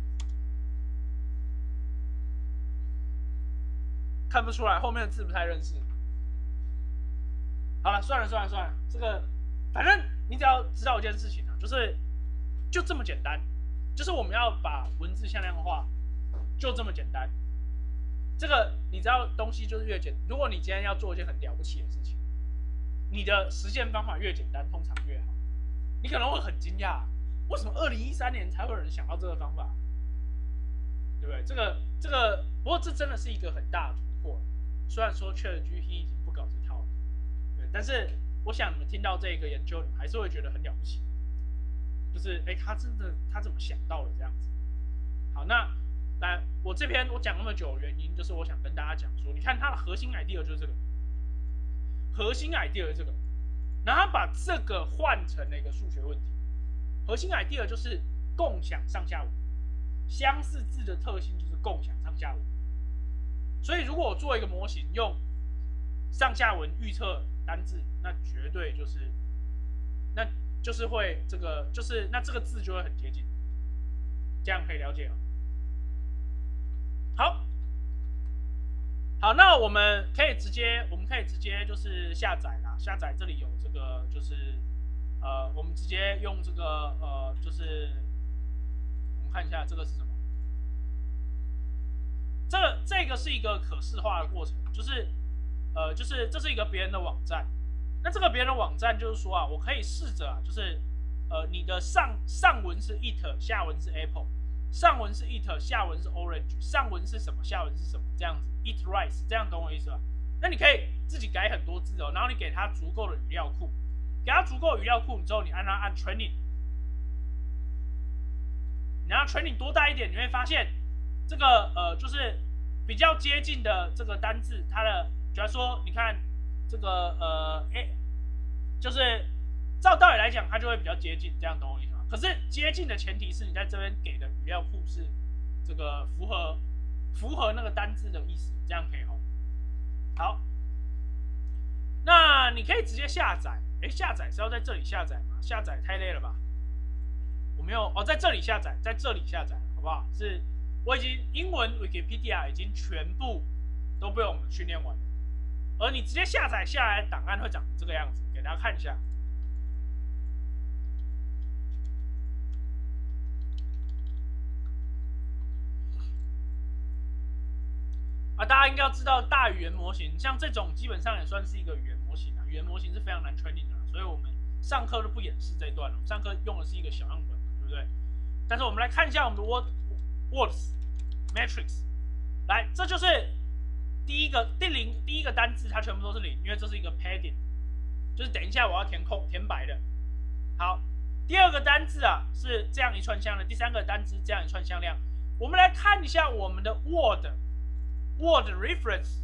看不出来，后面的字不太认识。好了，算了算了算了，这个反正你只要知道一件事情啊，就是就这么简单，就是我们要把文字向量化，就这么简单。这个你知道东西就是越简，如果你今天要做一件很了不起的事情，你的实践方法越简单，通常越好。你可能会很惊讶，为什么二零一三年才会有人想到这个方法，对不对？这个这个，不过这真的是一个很大的突破。虽然说 ChatGPT 已经不搞这套了，对，但是我想你们听到这个研究，你们还是会觉得很了不起。就是，哎，他真的他怎么想到了这样子？好，那来，我这边我讲那么久的原因，就是我想跟大家讲说，你看它的核心 idea 就是这个，核心 idea 是这个，然后他把这个换成了一个数学问题。核心 idea 就是共享上下文，相似字的特性就是共享上下文。所以如果我做一个模型，用上下文预测单字，那绝对就是，那就是会这个，就是那这个字就会很接近，这样可以了解了。好，好，那我们可以直接，我们可以直接就是下载啦，下载这里有这个就是。呃，我们直接用这个呃，就是我们看一下这个是什么？这个这个是一个可视化的过程，就是呃，就是这是一个别人的网站。那这个别人的网站就是说啊，我可以试着啊，就是呃，你的上上文是 it， 下文是 apple， 上文是 it， 下文是 orange， 上文是什么，下文是什么，这样子 it rice， 这样懂我意思吧？那你可以自己改很多字哦，然后你给它足够的语料库。给它足够语料库之后，你按它按 training， 你让 training 多大一点，你会发现这个呃就是比较接近的这个单字，它的假如说你看这个呃哎，就是照道理来讲，它就会比较接近，这样懂我意思吗？可是接近的前提是你在这边给的语料库是这个符合符合那个单字的意思，这样可以吼。好，那你可以直接下载。哎，下载是要在这里下载吗？下载太累了吧？我没有哦，在这里下载，在这里下载，好不好？是我已经英文 Wikipedia 已经全部都被我们训练完了，而你直接下载下来的档案会长成这个样子，给大家看一下。啊，大家应该要知道，大语言模型像这种基本上也算是一个语言模型啊。语言模型是非常难 training 的，所以我们上课都不演示这一段了。我们上课用的是一个小样本，对不对？但是我们来看一下我们的 word words matrix， 来，这就是第一个第零第一个单字，它全部都是零，因为这是一个 padding， 就是等一下我要填空填白的。好，第二个单字啊是这样一串向量，第三个单字这样一串向量。我们来看一下我们的 word。Word reference，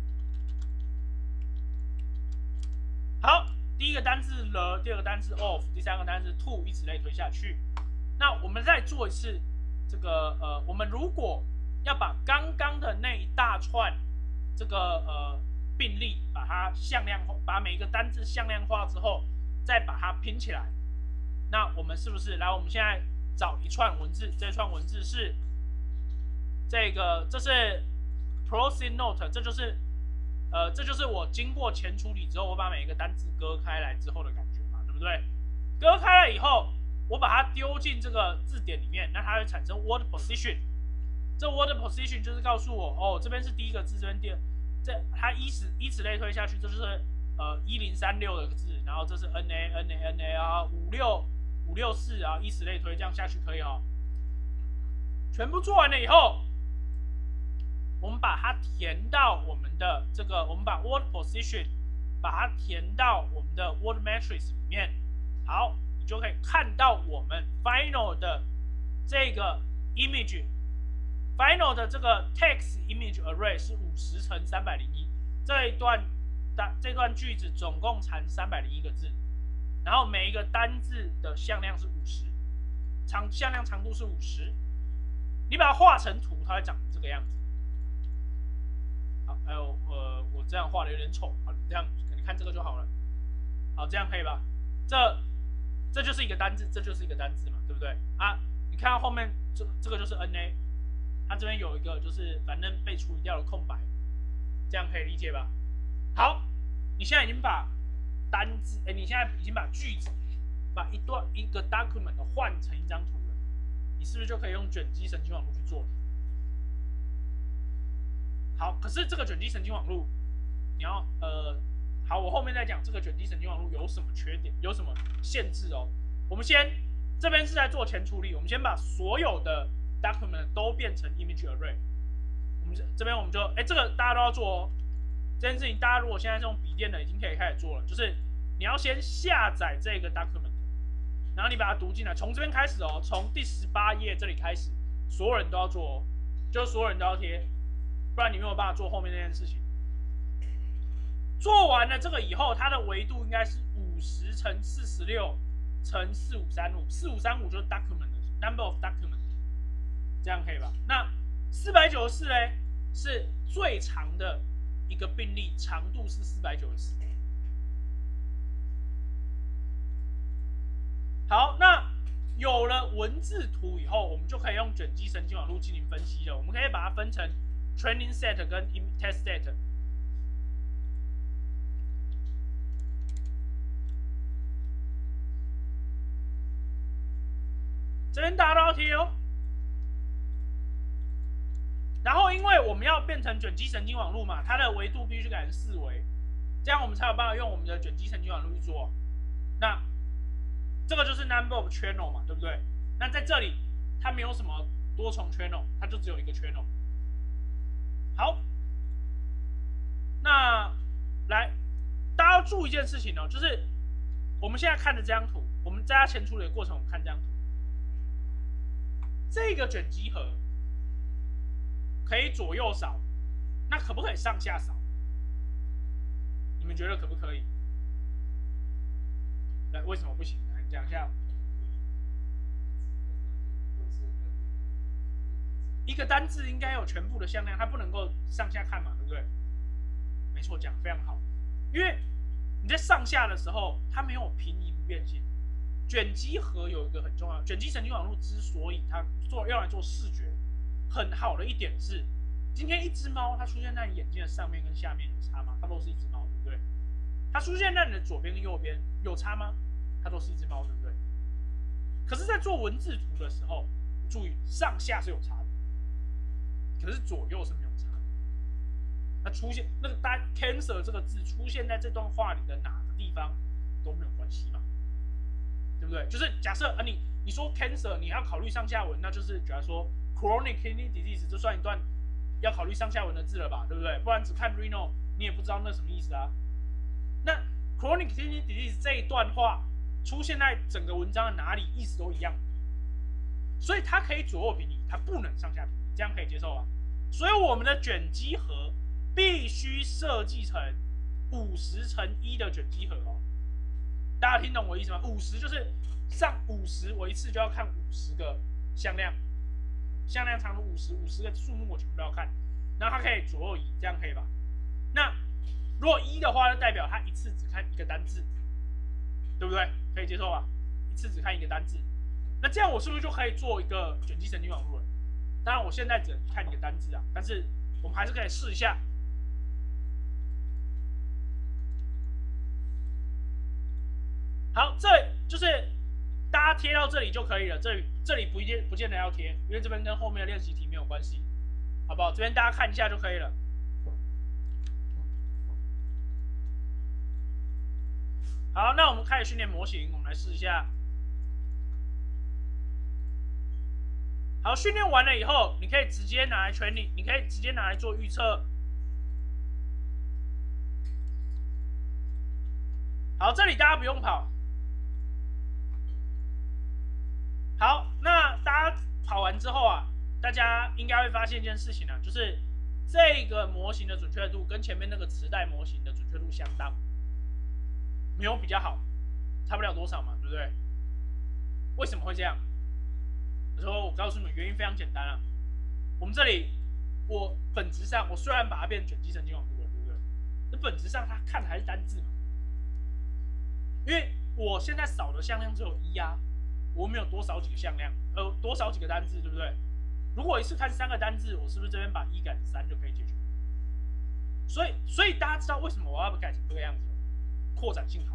好，第一个单字 the， 第二个单字 of， 第三个单字 to， 以此类推下去。那我们再做一次这个呃，我们如果要把刚刚的那一大串这个呃并例，把它向量化，把每一个单字向量化之后，再把它拼起来，那我们是不是来？我们现在找一串文字，这串文字是这个，这是 process note， 这就是呃，这就是我经过前处理之后，我把每一个单字割开来之后的感觉嘛，对不对？割开了以后，我把它丢进这个字典里面，那它会产生 word position。这 word position 就是告诉我，哦，这边是第一个字，这边第二，这它依此依此类推下去，这就是呃一零三六的字，然后这是 N A N A N A 啊，五六五六四啊，依此类推，这样下去可以哦。全部做完了以后，我们把它填到我们的这个，我们把 word position 把它填到我们的 word matrix 里面。好，你就可以看到我们 final 的这个 image。final 的这个 text image array 是五十乘三百零一，这一段这段句子总共含三百零一个字，然后每一个单字的向量是五十，长向量长度是五十，你把它画成图，它会长成这个样子。好，还有呃，我这样画的有点丑，好，你这样你看这个就好了。好，这样可以吧？这这就是一个单字，这就是一个单字嘛，对不对？啊，你看到后面这这个就是 N A。它这边有一个就是反正被处理掉的空白，这样可以理解吧？好，你现在已经把单字，哎，你现在已经把句子，把一段一个 document 换成一张图了，你是不是就可以用卷积神经网络去做了？好，可是这个卷积神经网络，你要呃，好，我后面再讲这个卷积神经网络有什么缺点，有什么限制哦。我们先这边是在做前处理，我们先把所有的document 都变成 image array， 我们这边我们就哎，这个大家都要做哦。这件事情大家如果现在是用笔电的，已经可以开始做了，就是你要先下载这个 document， 然后你把它读进来，从这边开始哦，从第十八页这里开始，所有人都要做哦，就是所有人都要贴，不然你没有办法做后面那件事情。做完了这个以后，它的维度应该是五十乘四十六乘四五三五，四五三五就是 document number of document。这样可以吧？那四百九十四呢，是最长的一个并例，长度是四百九十四。好，那有了文字图以后，我们就可以用卷积神经网络进行分析了。我们可以把它分成 training set 跟 test set。这边大家都要贴哦。然后，因为我们要变成卷积神经网络嘛，它的维度必须改成四维，这样我们才有办法用我们的卷积神经网络去做。那这个就是 number of channel 嘛，对不对？那在这里它没有什么多重 channel， 它就只有一个 channel。好，那来大家要注意一件事情哦，就是我们现在看的这张图，我们在它前处理的过程，我们看这张图。 这个卷积盒可以左右扫，那可不可以上下扫？你们觉得可不可以？来，为什么不行？来讲一下。一个单字应该有全部的向量，它不能够上下看嘛，对不对？没错，讲非常好。因为你在上下的时候，它没有平移不变性。卷积盒有一个很重要，卷积神经网络之所以它做用来做视觉很好的一点是，今天一只猫它出现在你眼睛的上面跟下面有差吗？它都是一只猫，对不对？它出现在你的左边跟右边有差吗？它都是一只猫，对不对？可是，在做文字图的时候，注意上下是有差的，可是左右是没有差的。那出现那个单 cancer 这个字出现在这段话里的哪个地方都没有关系嘛？对不对？就是假设啊，你你说 cancer， 你要考虑上下文，那就是假如说 chronic kidney disease， 这算一段要考虑上下文的字了吧？对不对？不然只看 renal， 你也不知道那什么意思啊。那 chronic kidney disease 这一段话出现在整个文章的哪里，意思都一样，所以它可以左右平移，它不能上下平移，这样可以接受吧？所以我们的卷积盒必须设计成五十乘一的卷积盒哦。大家听懂我意思吗？五十就是上五十，我一次就要看五十个向量，向量长度五十，五十个数目我全部都要看，然后它可以左右移，这样可以吧？那如果一的话，就代表它一次只看一个单字，对不对？可以接受吧？一次只看一个单字，那这样我是不是就可以做一个卷积神经网络了？当然我现在只能看一个单字啊，但是我们还是可以试一下。好，这就是大家贴到这里就可以了，这里这里不见不见得要贴，因为这边跟后面的练习题没有关系，好不好？这边大家看一下就可以了。好，那我们开始训练模型，我们来试一下。好，训练完了以后，你可以直接拿来 training， 你可以直接拿来做预测。好，这里大家不用跑。好，那大家跑完之后啊，大家应该会发现一件事情啊，就是这个模型的准确度跟前面那个磁带模型的准确度相当，没有比较好，差不了多少嘛，对不对？为什么会这样？我说我告诉你们，原因非常简单啊。我们这里，我本质上我虽然把它变成卷积神经网络了，对不对？那本质上它看的还是单字嘛，因为我现在扫的向量只有一啊。我们有多少几个向量，呃，多少几个单字，对不对？如果一次看三个单字，我是不是这边把一改成三就可以解决？所以，所以大家知道为什么我要改成这个样子了？扩展性好，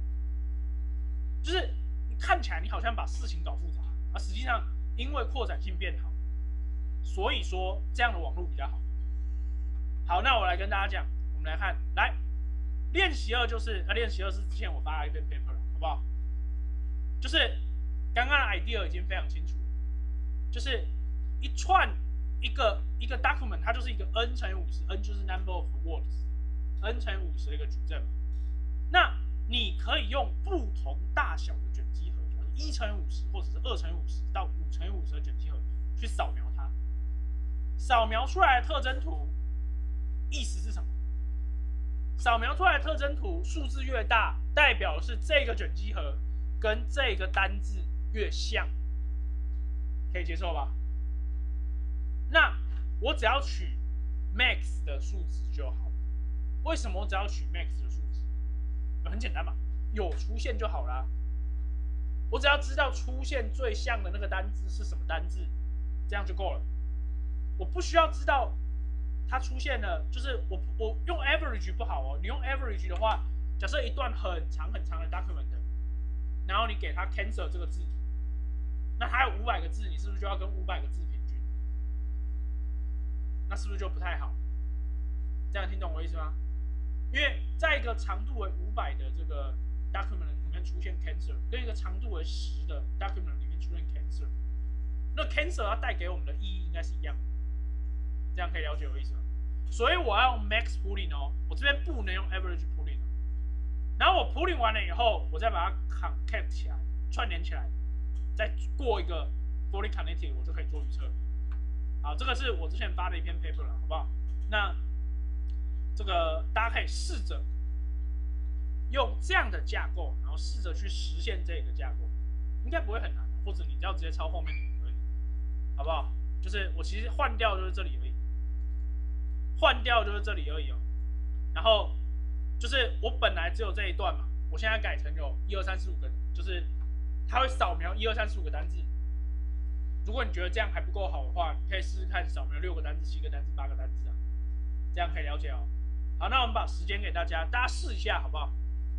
就是你看起来你好像把事情搞复杂，而实际上因为扩展性变好，所以说这样的网络比较好。好，那我来跟大家讲，我们来看，来练习二就是，呃，练习二是之前我发了一篇 paper 了，好不好？就是刚刚的 idea 已经非常清楚了，就是一串一个一个 document， 它就是一个 n 乘以五十 ，n 就是 number of words，n 乘以五十的一个矩阵嘛。那你可以用不同大小的卷积盒，就是一乘以五十或者是二乘以五十到五乘以五十的卷积盒去扫描它，扫描出来的特征图意思是什么？扫描出来的特征图数字越大，代表的是这个卷积盒跟这个单字越像，可以接受吧？那我只要取 max 的数值就好。为什么我只要取 max 的数值？很简单嘛，有出现就好啦。我只要知道出现最像的那个单字是什么单字，这样就够了。我不需要知道它出现了，就是我我用 average 不好哦。你用 average 的话，假设一段很长很长的 document， 然后你给它 cancer 这个字，那它有五百个字，你是不是就要跟五百个字平均？那是不是就不太好？这样听懂我意思吗？因为在一个长度为五百的这个 document 里面出现 cancer， 跟一个长度为十的 document 里面出现 cancer， 那 cancer 它带给我们的意义应该是一样的。这样可以了解我的意思吗？所以我要用 max pooling 哦，我这边不能用 average pooling 哦。然后我 pooling 完了以后，我再把它 concat 起来，串联起来，再过一个 fully connected， 我就可以做预测。好，这个是我之前发的一篇 paper 了，好不好？那这个大家可以试着用这样的架构，然后试着去实现这个架构，应该不会很难，或者你只要直接抄后面的也可以，好不好？就是我其实换掉就是这里而已，换掉就是这里而已哦。然后就是我本来只有这一段嘛，我现在改成有一二三四五个，就是它会扫描一二三四五个单字。如果你觉得这样还不够好的话，你可以试试看扫描六个单字、七个单字、八个单字啊，这样可以了解哦。好，那我们把时间给大家，大家试一下好不好？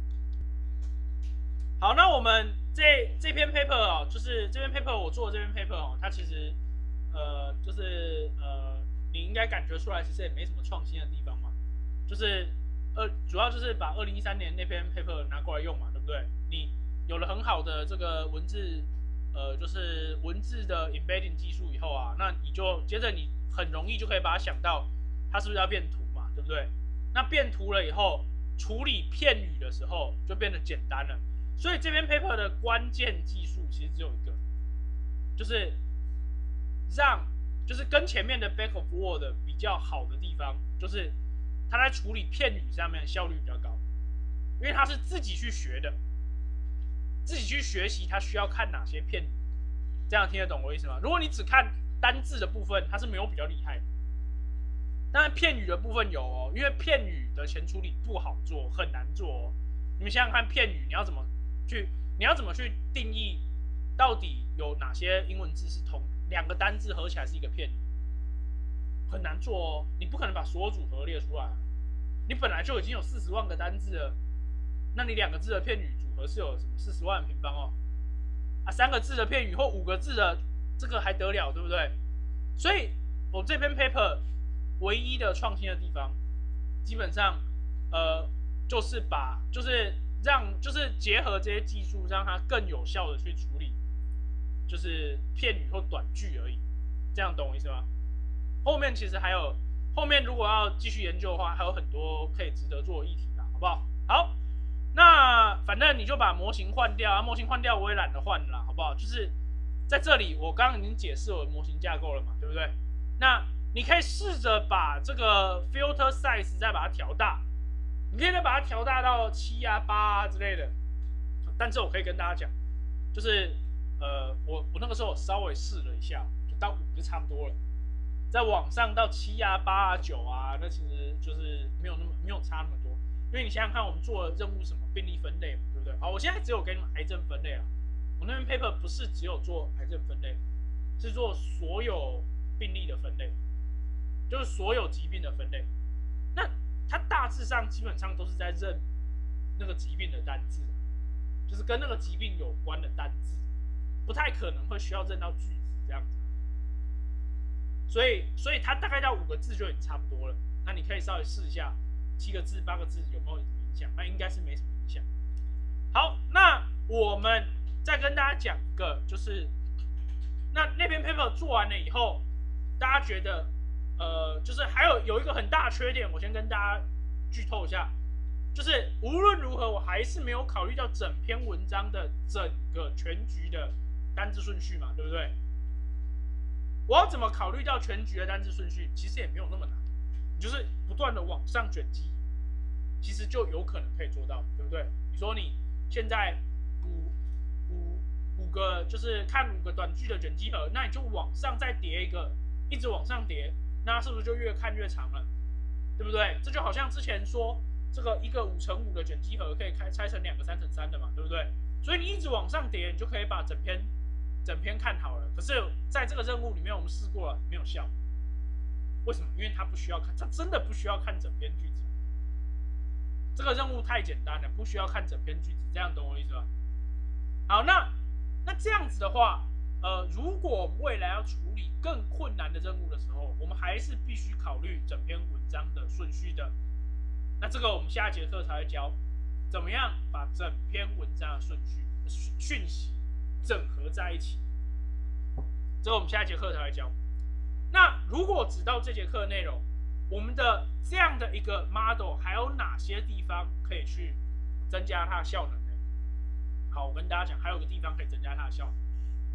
好，那我们这这篇 paper 哦，就是这篇 paper 我做的这篇 paper 哦，它其实呃就是呃你应该感觉出来，其实也没什么创新的地方嘛，就是呃主要就是把二零一三年那篇 paper 拿过来用嘛，对不对？你有了很好的这个文字。呃，就是文字的 embedding 技术以后啊，那你就接着你很容易就可以把它想到，它是不是要变图嘛，对不对？那变图了以后，处理片语的时候就变得简单了。所以这篇 paper 的关键技术其实只有一个，就是让就是跟前面的 back of word 比较好的地方，就是它在处理片语上面效率比较高，因为它是自己去学的。自己去学习，他需要看哪些片语，这样听得懂我意思吗？如果你只看单字的部分，它是没有比较厉害的。当然片语的部分有哦，因为片语的前处理不好做，很难做哦。你们想想看，片语你要怎么去，你要怎么去定义，到底有哪些英文字是同两个单字合起来是一个片语，很难做哦。你不可能把所有组合列出来，你本来就已经有四十万个单字了，那你两个字的片语组合是有什么四十万平方哦？啊，三个字的片语或五个字的这个还得了，对不对？所以我这篇 paper 唯一的创新的地方，基本上呃就是把就是让就是结合这些技术，让它更有效的去处理，就是片语或短句而已。这样懂我意思吗？后面其实还有后面如果要继续研究的话，还有很多可以值得做的议题啦，好不好？好。那反正你就把模型换掉啊，模型换掉我也懒得换了，好不好？就是在这里，我刚刚已经解释我的模型架构了嘛，对不对？那你可以试着把这个 filter size 再把它调大，你可以再把它调大到七啊、八啊之类的。但是我可以跟大家讲，就是呃，我我那个时候稍微试了一下，就到五就差不多了。再往上到七啊、八啊、九啊，那其实就是没有那么没有差那么多。因为你想想看，我们做的任务是什么病例分类嘛，对不对？好，我现在只有给你们癌症分类啊。我那篇 paper 不是只有做癌症分类，是做所有病例的分类，就是所有疾病的分类。那它大致上基本上都是在认那个疾病的单字，就是跟那个疾病有关的单字，不太可能会需要认到句子这样子。所以，所以它大概到五个字就已经差不多了。那你可以稍微试一下。七个字、八个字有没有什么影响？那应该是没什么影响。好，那我们再跟大家讲一个，就是那那篇 paper 做完了以后，大家觉得，呃，就是还有有一个很大的缺点，我先跟大家剧透一下，就是无论如何，我还是没有考虑到整篇文章的整个全局的单字顺序嘛，对不对？我要怎么考虑到全局的单字顺序？其实也没有那么难。就是不断的往上卷积，其实就有可能可以做到，对不对？你说你现在五五五个，就是看五个短句的卷积盒，那你就往上再叠一个，一直往上叠，那是不是就越看越长了？对不对？这就好像之前说这个一个五乘五的卷积盒可以开拆成两个三乘三的嘛，对不对？所以你一直往上叠，你就可以把整篇整篇看好了。可是在这个任务里面，我们试过了，没有效。为什么？因为他不需要看，他真的不需要看整篇句子。这个任务太简单了，不需要看整篇句子，这样懂我意思吧？好，那那这样子的话，呃，如果我们未来要处理更困难的任务的时候，我们还是必须考虑整篇文章的顺序的。那这个我们下一节课才会教，怎么样把整篇文章的顺序讯息整合在一起。这个我们下一节课才会教。那如果只到这节课内容，我们的这样的一个 model 还有哪些地方可以去增加它的效能呢？好，我跟大家讲，还有个地方可以增加它的效能，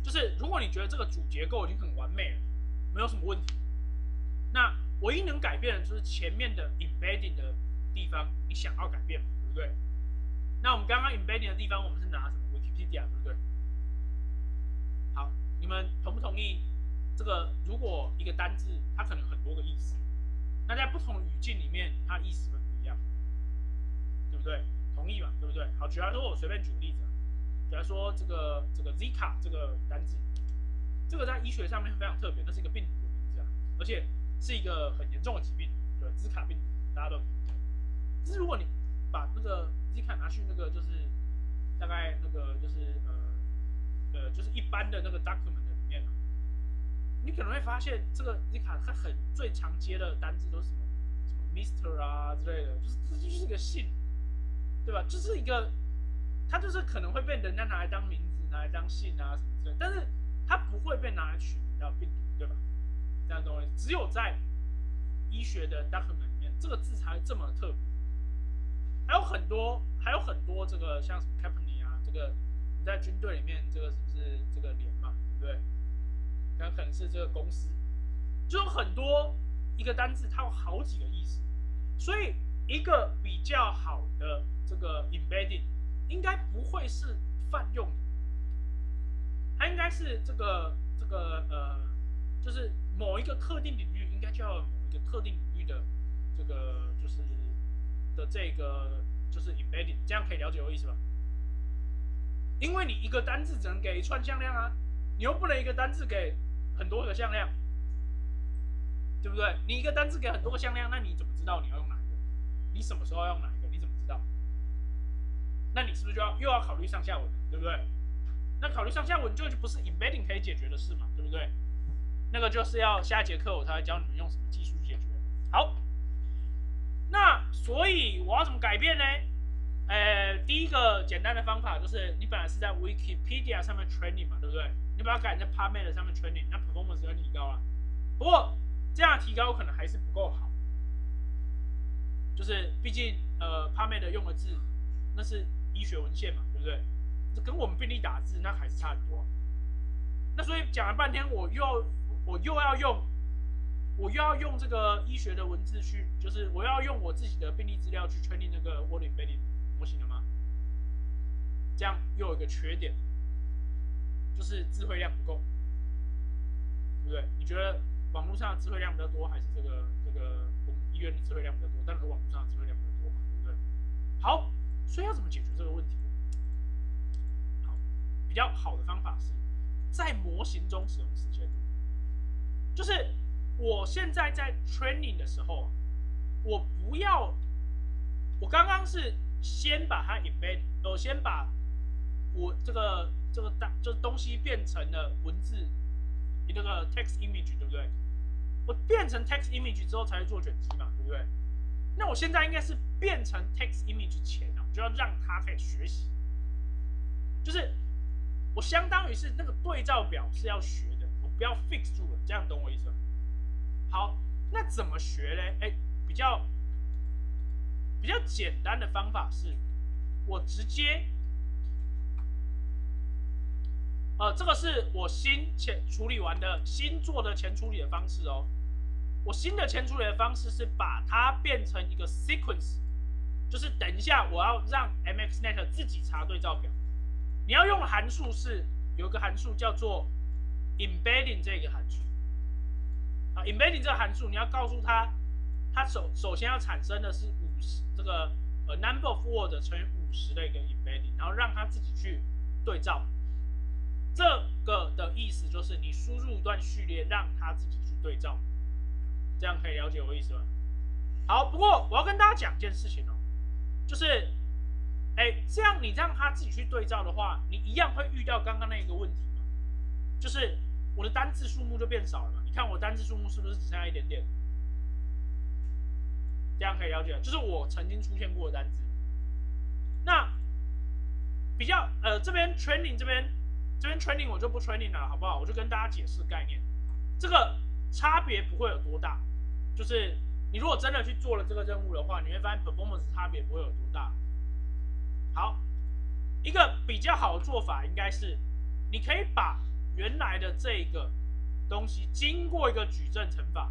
就是如果你觉得这个主结构已经很完美了，没有什么问题，那唯一能改变的就是前面的 embedding 的地方，你想要改变嘛，对不对？那我们刚刚 embedding 的地方，我们是拿什么 Wikipedia， 对不对？好，你们同不同意？这个如果一个单字它可能有很多个意思，那在不同的语境里面，它意思会不一样，对不对？同意嘛，对不对？好，举例来说，我随便举个例子，比如说这个这个 Zika 这个单字，这个在医学上面非常特别，那是一个病毒的名字啊，而且是一个很严重的疾病，对，兹卡病毒，大家都有听过。只是如果你把那个 Zika 拿去那个就是大概那个就是呃呃就是一般的那个 document 里面啊，你可能会发现这个 Zika 它很最常接的单字都是什么什么 Mister 啊之类的，就是这就是一个姓，对吧？就是一个它就是可能会被人家拿来当名字，拿来当姓啊什么之类的，但是它不会被拿来取名叫病毒，对吧？这样东西只有在医学的 document 里面，这个字才这么特别。还有很多，还有很多这个像什么 company 啊，这个你在军队里面，这个是不是这个连嘛，对不对？那可能是这个公司，就有很多一个单字它有好几个意思，所以一个比较好的这个 embedding 应该不会是泛用的，它应该是这个这个呃，就是某一个特定领域应该就要有某一个特定领域的这个就是的这个就是 embedding， 这样可以了解我意思吧？因为你一个单字只能给一串向量啊，你又不能一个单字给很多个向量，对不对？你一个单字给很多个向量，那你怎么知道你要用哪一个？你什么时候要用哪一个？你怎么知道？那你是不是就要又要考虑上下文，对不对？那考虑上下文就不是 embedding 可以解决的事嘛，对不对？那个就是要下一节课我才会教你们用什么技术去解决。好，那所以我要怎么改变呢？呃，第一个简单的方法就是你本来是在 Wikipedia 上面 training 嘛，对不对？你把它改成在 PubMed 上面 training， 那 performance 就提高啊。不过这样提高可能还是不够好，就是毕竟呃 PubMed 用的字那是医学文献嘛，对不对？跟我们病历打字那还是差很多。那所以讲了半天，我又要我又要用我又要用这个医学的文字去，就是我要用我自己的病历资料去 training 那个 word embedding 模型了吗？这样又有一个缺点，就是智慧量不够，对不对？你觉得网络上的智慧量比较多，还是这个这个我们医院的智慧量比较多？但是网络上的智慧量比较多嘛，对不对？好，所以要怎么解决这个问题？好，比较好的方法是在模型中使用时间度，就是我现在在 training 的时候，我不要，我刚刚是先把它 embed， 我先把我这个这个大这东西变成了文字，你那个 text image 对不对？我变成 text image 之后才去做卷积嘛，对不对？那我现在应该是变成 text image 前呢，我就要让它可以学习，就是我相当于是那个对照表是要学的，我不要 fix 住了，这样懂我意思吗？好，那怎么学嘞？哎，比较比较简单的方法是，我直接，呃，这个是我新前处理完的新做的前处理的方式哦。我新的前处理的方式是把它变成一个 sequence， 就是等一下我要让 M X Net 自己查对照表。你要用的函数是有一个函数叫做 embedding 这个函数。啊 ，embedding 这个函数你要告诉它，它首首先要产生的是五十这个呃 number of word 乘以五十的一个 embedding， 然后让它自己去对照。这个的意思就是你输入一段序列，让它自己去对照，这样可以了解我意思吗？好，不过我要跟大家讲一件事情哦，就是，哎，这样你让它自己去对照的话，你一样会遇到刚刚那个问题嘛，就是我的单字数目就变少了嘛。你看我单字数目是不是只剩下一点点？这样可以了解，就是我曾经出现过的单字。那比较呃这边 training 这边这边 training 我就不 training 了，好不好？我就跟大家解释概念，这个差别不会有多大，就是你如果真的去做了这个任务的话，你会发现 performance 差别不会有多大。好，一个比较好的做法应该是，你可以把原来的这个东西经过一个矩阵乘法，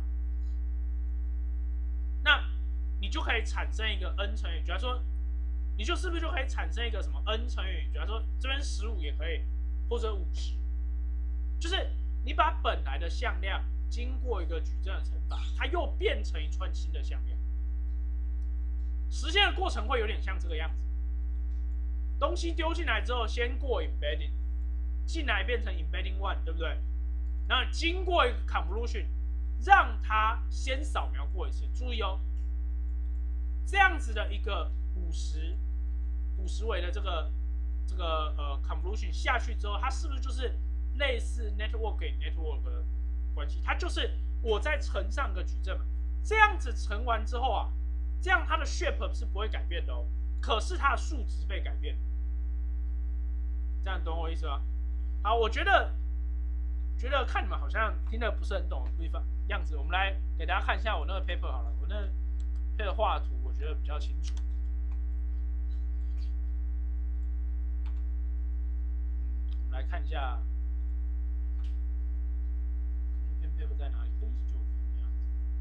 那你就可以产生一个 n 乘以，比方说，你就是不是就可以产生一个什么 n 乘以，比方说这边十五也可以，或者五十，就是你把本来的向量经过一个矩阵的乘法，它又变成一串新的向量。实现的过程会有点像这个样子，东西丢进来之后，先过 embedding， 进来变成 embedding one， 对不对？然后经过一个 convolution， 让它先扫描过一次。注意哦，这样子的一个五十五十维的这个这个呃 convolution 下去之后，它是不是就是类似 network 给 network 的关系？它就是我在乘上个矩阵嘛，这样子乘完之后啊。这样它的 shape 是不会改变的哦，可是它的数值被改变。这样懂我意思吗？好，我觉得觉得看你们好像听得不是很懂的地方样子，我们来给大家看一下我那个 paper 好了，我那 paper 画的图我觉得比较清楚。嗯，我们来看一下那篇 paper 在哪里？一九年的样子。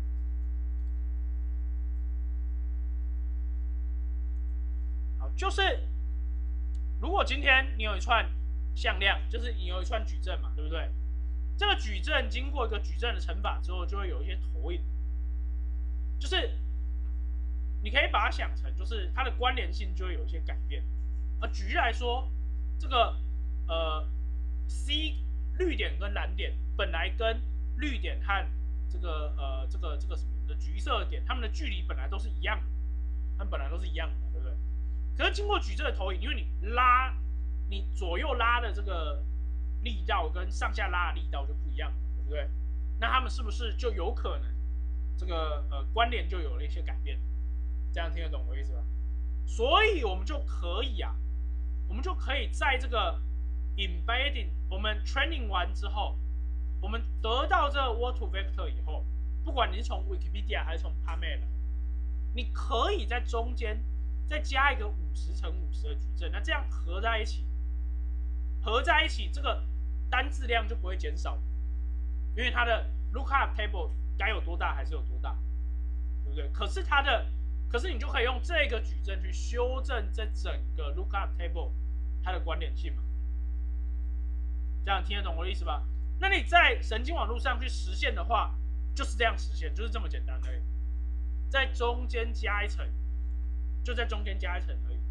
就是如果今天你有一串向量，就是你有一串矩阵嘛，对不对？这个矩阵经过一个矩阵的乘法之后，就会有一些投影，就是你可以把它想成，就是它的关联性就会有一些改变。而举例来说，这个呃 C 绿点跟蓝点本来跟绿点和这个呃这个这个什么的橘色点，它们的距离本来都是一样的，它们本来都是一样的嘛，对不对？可是经过矩阵的投影，因为你拉，你左右拉的这个力道跟上下拉的力道就不一样了，对不对？那它们是不是就有可能这个呃关联就有了一些改变？这样听得懂我意思吧？所以我们就可以啊，我们就可以在这个 embedding 我们 training 完之后，我们得到这个 word to vector 以后，不管你是从 Wikipedia 还是从 PubMed， 你可以在中间再加一个五十乘五十的矩阵，那这样合在一起，合在一起，这个单字量就不会减少，因为它的 lookup table 该有多大还是有多大，对不对？可是它的，可是你就可以用这个矩阵去修正这整个 lookup table 它的关联性嘛？这样听得懂我的意思吧？那你在神经网络上去实现的话，就是这样实现，就是这么简单而已，在中间加一层。就在中间加一层而已。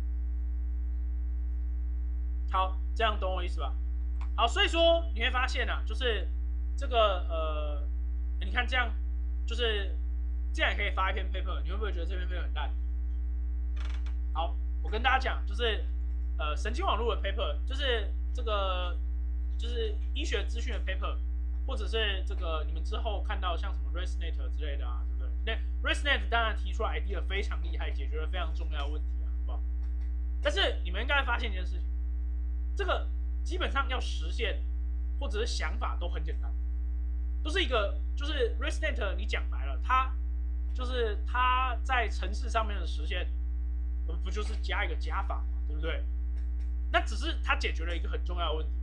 好，这样懂我意思吧？好，所以说你会发现啊，就是这个呃，你看这样，就是这样也可以发一篇 paper， 你会不会觉得这篇 paper 很烂？好，我跟大家讲，就是呃，神经网络的 paper， 就是这个就是医学资讯的 paper， 或者是这个你们之后看到像什么 ResNet 之类的啊。那 ResNet 当然提出来 idea 非常厉害，解决了非常重要的问题啊，好不好？但是你们应该发现一件事情，这个基本上要实现或者是想法都很简单，都是一个就是 ResNet 你讲白了，它就是它在程式上面的实现，不就是加一个加法嘛，对不对？那只是它解决了一个很重要的问题，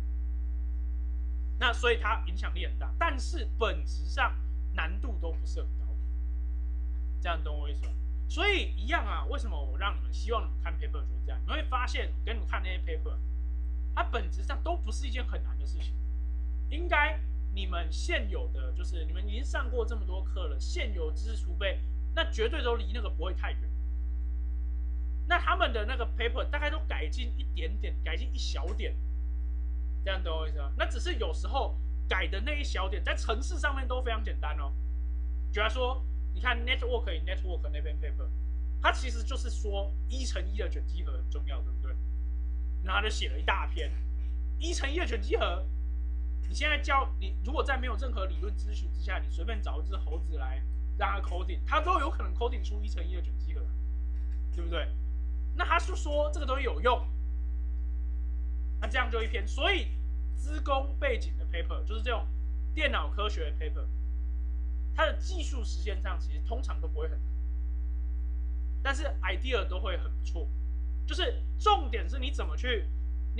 那所以它影响力很大，但是本质上难度都不是很高。这样懂我意思吗？所以一样啊，为什么我让你们希望你们看 paper 就是这样？你会发现，我给你们看那些 paper， 它本质上都不是一件很难的事情。应该你们现有的，就是你们已经上过这么多课了，现有知识储备，那绝对都离那个不会太远。那他们的那个 paper 大概都改进一点点，改进一小点，这样懂我意思吗？那只是有时候改的那一小点，在程式上面都非常简单哦。比方说，你看 network in network 那篇 paper， 它其实就是说一乘一的卷积核很重要，对不对？然后他就写了一大篇一乘一的卷积核。你现在教你，如果在没有任何理论知识之下，你随便找一只猴子来让它 coding， 它都有可能 coding 出一乘一的卷积核，对不对？那他是说这个东西有用，那这样就一篇。所以资工背景的 paper 就是这种电脑科学的 paper， 它的技术实现上其实通常都不会很难，但是 idea 都会很不错。就是重点是你怎么去，你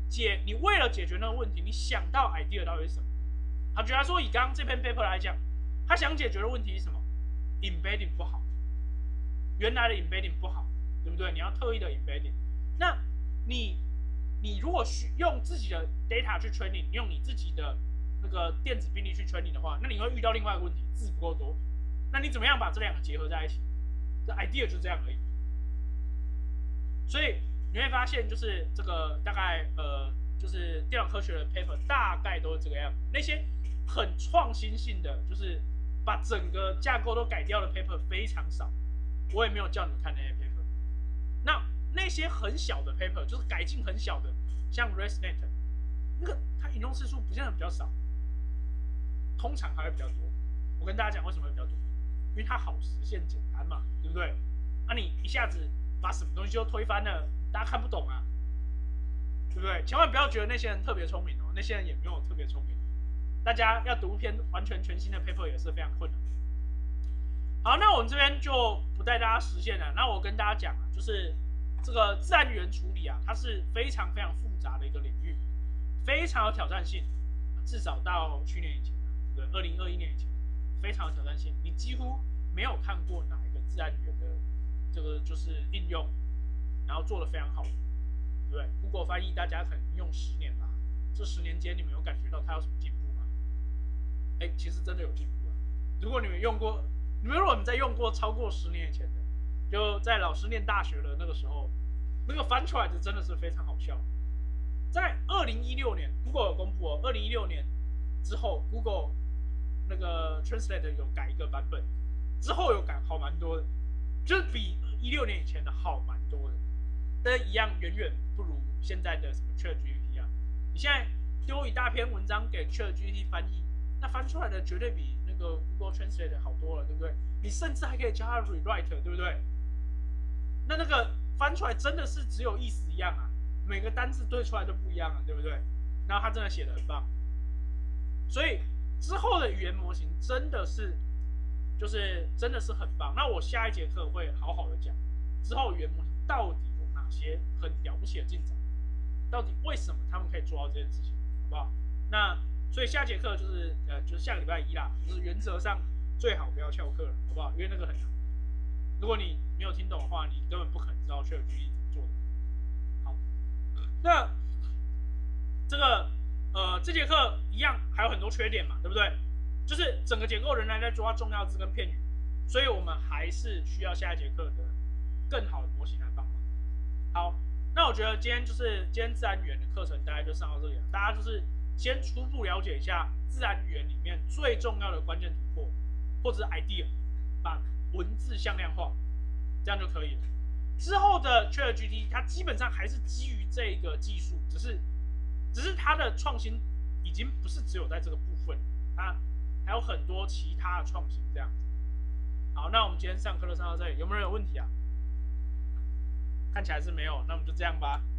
解你为了解决那个问题，你想到 idea 到底是什么？好，举例来说，以刚刚这篇 paper 来讲，他想解决的问题是什么 ？embedding 不好，原来的 embedding 不好，对不对？你要特意的 embedding。那你你如果需用自己的 data 去 training， 用你自己的那个电子病历去 training 的话，那你会遇到另外一个问题，字不够多。那你怎么样把这两个结合在一起？这 idea 就这样而已。所以你会发现，就是这个大概呃，就是电脑科学的 paper 大概都是这个样子。那些很创新性的，就是把整个架构都改掉的 paper 非常少。我也没有叫你们看那些 paper。那那些很小的 paper， 就是改进很小的，像 ResNet， 那个它引用次数不见得比较少，通常还会比较多。我跟大家讲为什么会比较多，因为它好实现、简单嘛，对不对？那、啊、你一下子把什么东西都推翻了，大家看不懂啊，对不对？千万不要觉得那些人特别聪明哦，那些人也没有特别聪明。大家要读一篇完全全新的 paper 也是非常困难的。好，那我们这边就不带大家实现了。那我跟大家讲啊，就是这个自然语言处理啊，它是非常非常复杂的一个领域，非常有挑战性。至少到去年以前，对不对？二零二一年以前，非常有挑战性。你几乎没有看过哪一个自然语言的这个就是应用，然后做得非常好，对不对 ？Google 翻译大家可能用十年啦，这十年间你们有感觉到它有什么进步吗？哎，其实真的有进步啊。如果你们用过，你们如果你在用过超过十年以前的，就在老师念大学的那个时候，那个翻出来的真的是非常好笑。在二零一六年 ，Google 有公布哦，二零一六年之后 ，Google 那个 Translate 有改一个版本，之后有改好蛮多的，就是比一六年以前的好蛮多的，但一样远远不如现在的什么 ChatGPT 啊。你现在丢一大篇文章给 ChatGPT 翻译，那翻出来的绝对比那个 Google Translate 好多了，对不对？你甚至还可以叫它 rewrite， 对不对？那那个翻出来真的是只有意思一样啊，每个单字对出来都不一样啊，对不对？然后它真的写得很棒，所以之后的语言模型真的是，就是真的是很棒。那我下一节课会好好的讲，之后语言模型到底有哪些很了不起的进展，到底为什么他们可以做到这件事情，好不好？那所以下节课就是呃就是下个礼拜一啦，就是原则上最好不要翘课了，好不好？因为那个很难。如果你没有听懂的话，你根本不可能知道 ChatGPT 怎么做的。好，那这个呃这节课一样还有很多缺点嘛，对不对？就是整个结构仍然在抓重要字跟片语，所以我们还是需要下一节课的更好的模型来帮忙。好，那我觉得今天就是今天自然语言的课程大概就上到这里了，大家就是先初步了解一下自然语言里面最重要的关键突破，或者是 idea， 把文字向量化，这样就可以了。之后的 ChatGPT 它基本上还是基于这个技术，只是只是它的创新已经不是只有在这个部分，它还有很多其他的创新这样子。好，那我们今天上课就上到这里，有没有人有问题啊？看起来是没有，那我们就这样吧。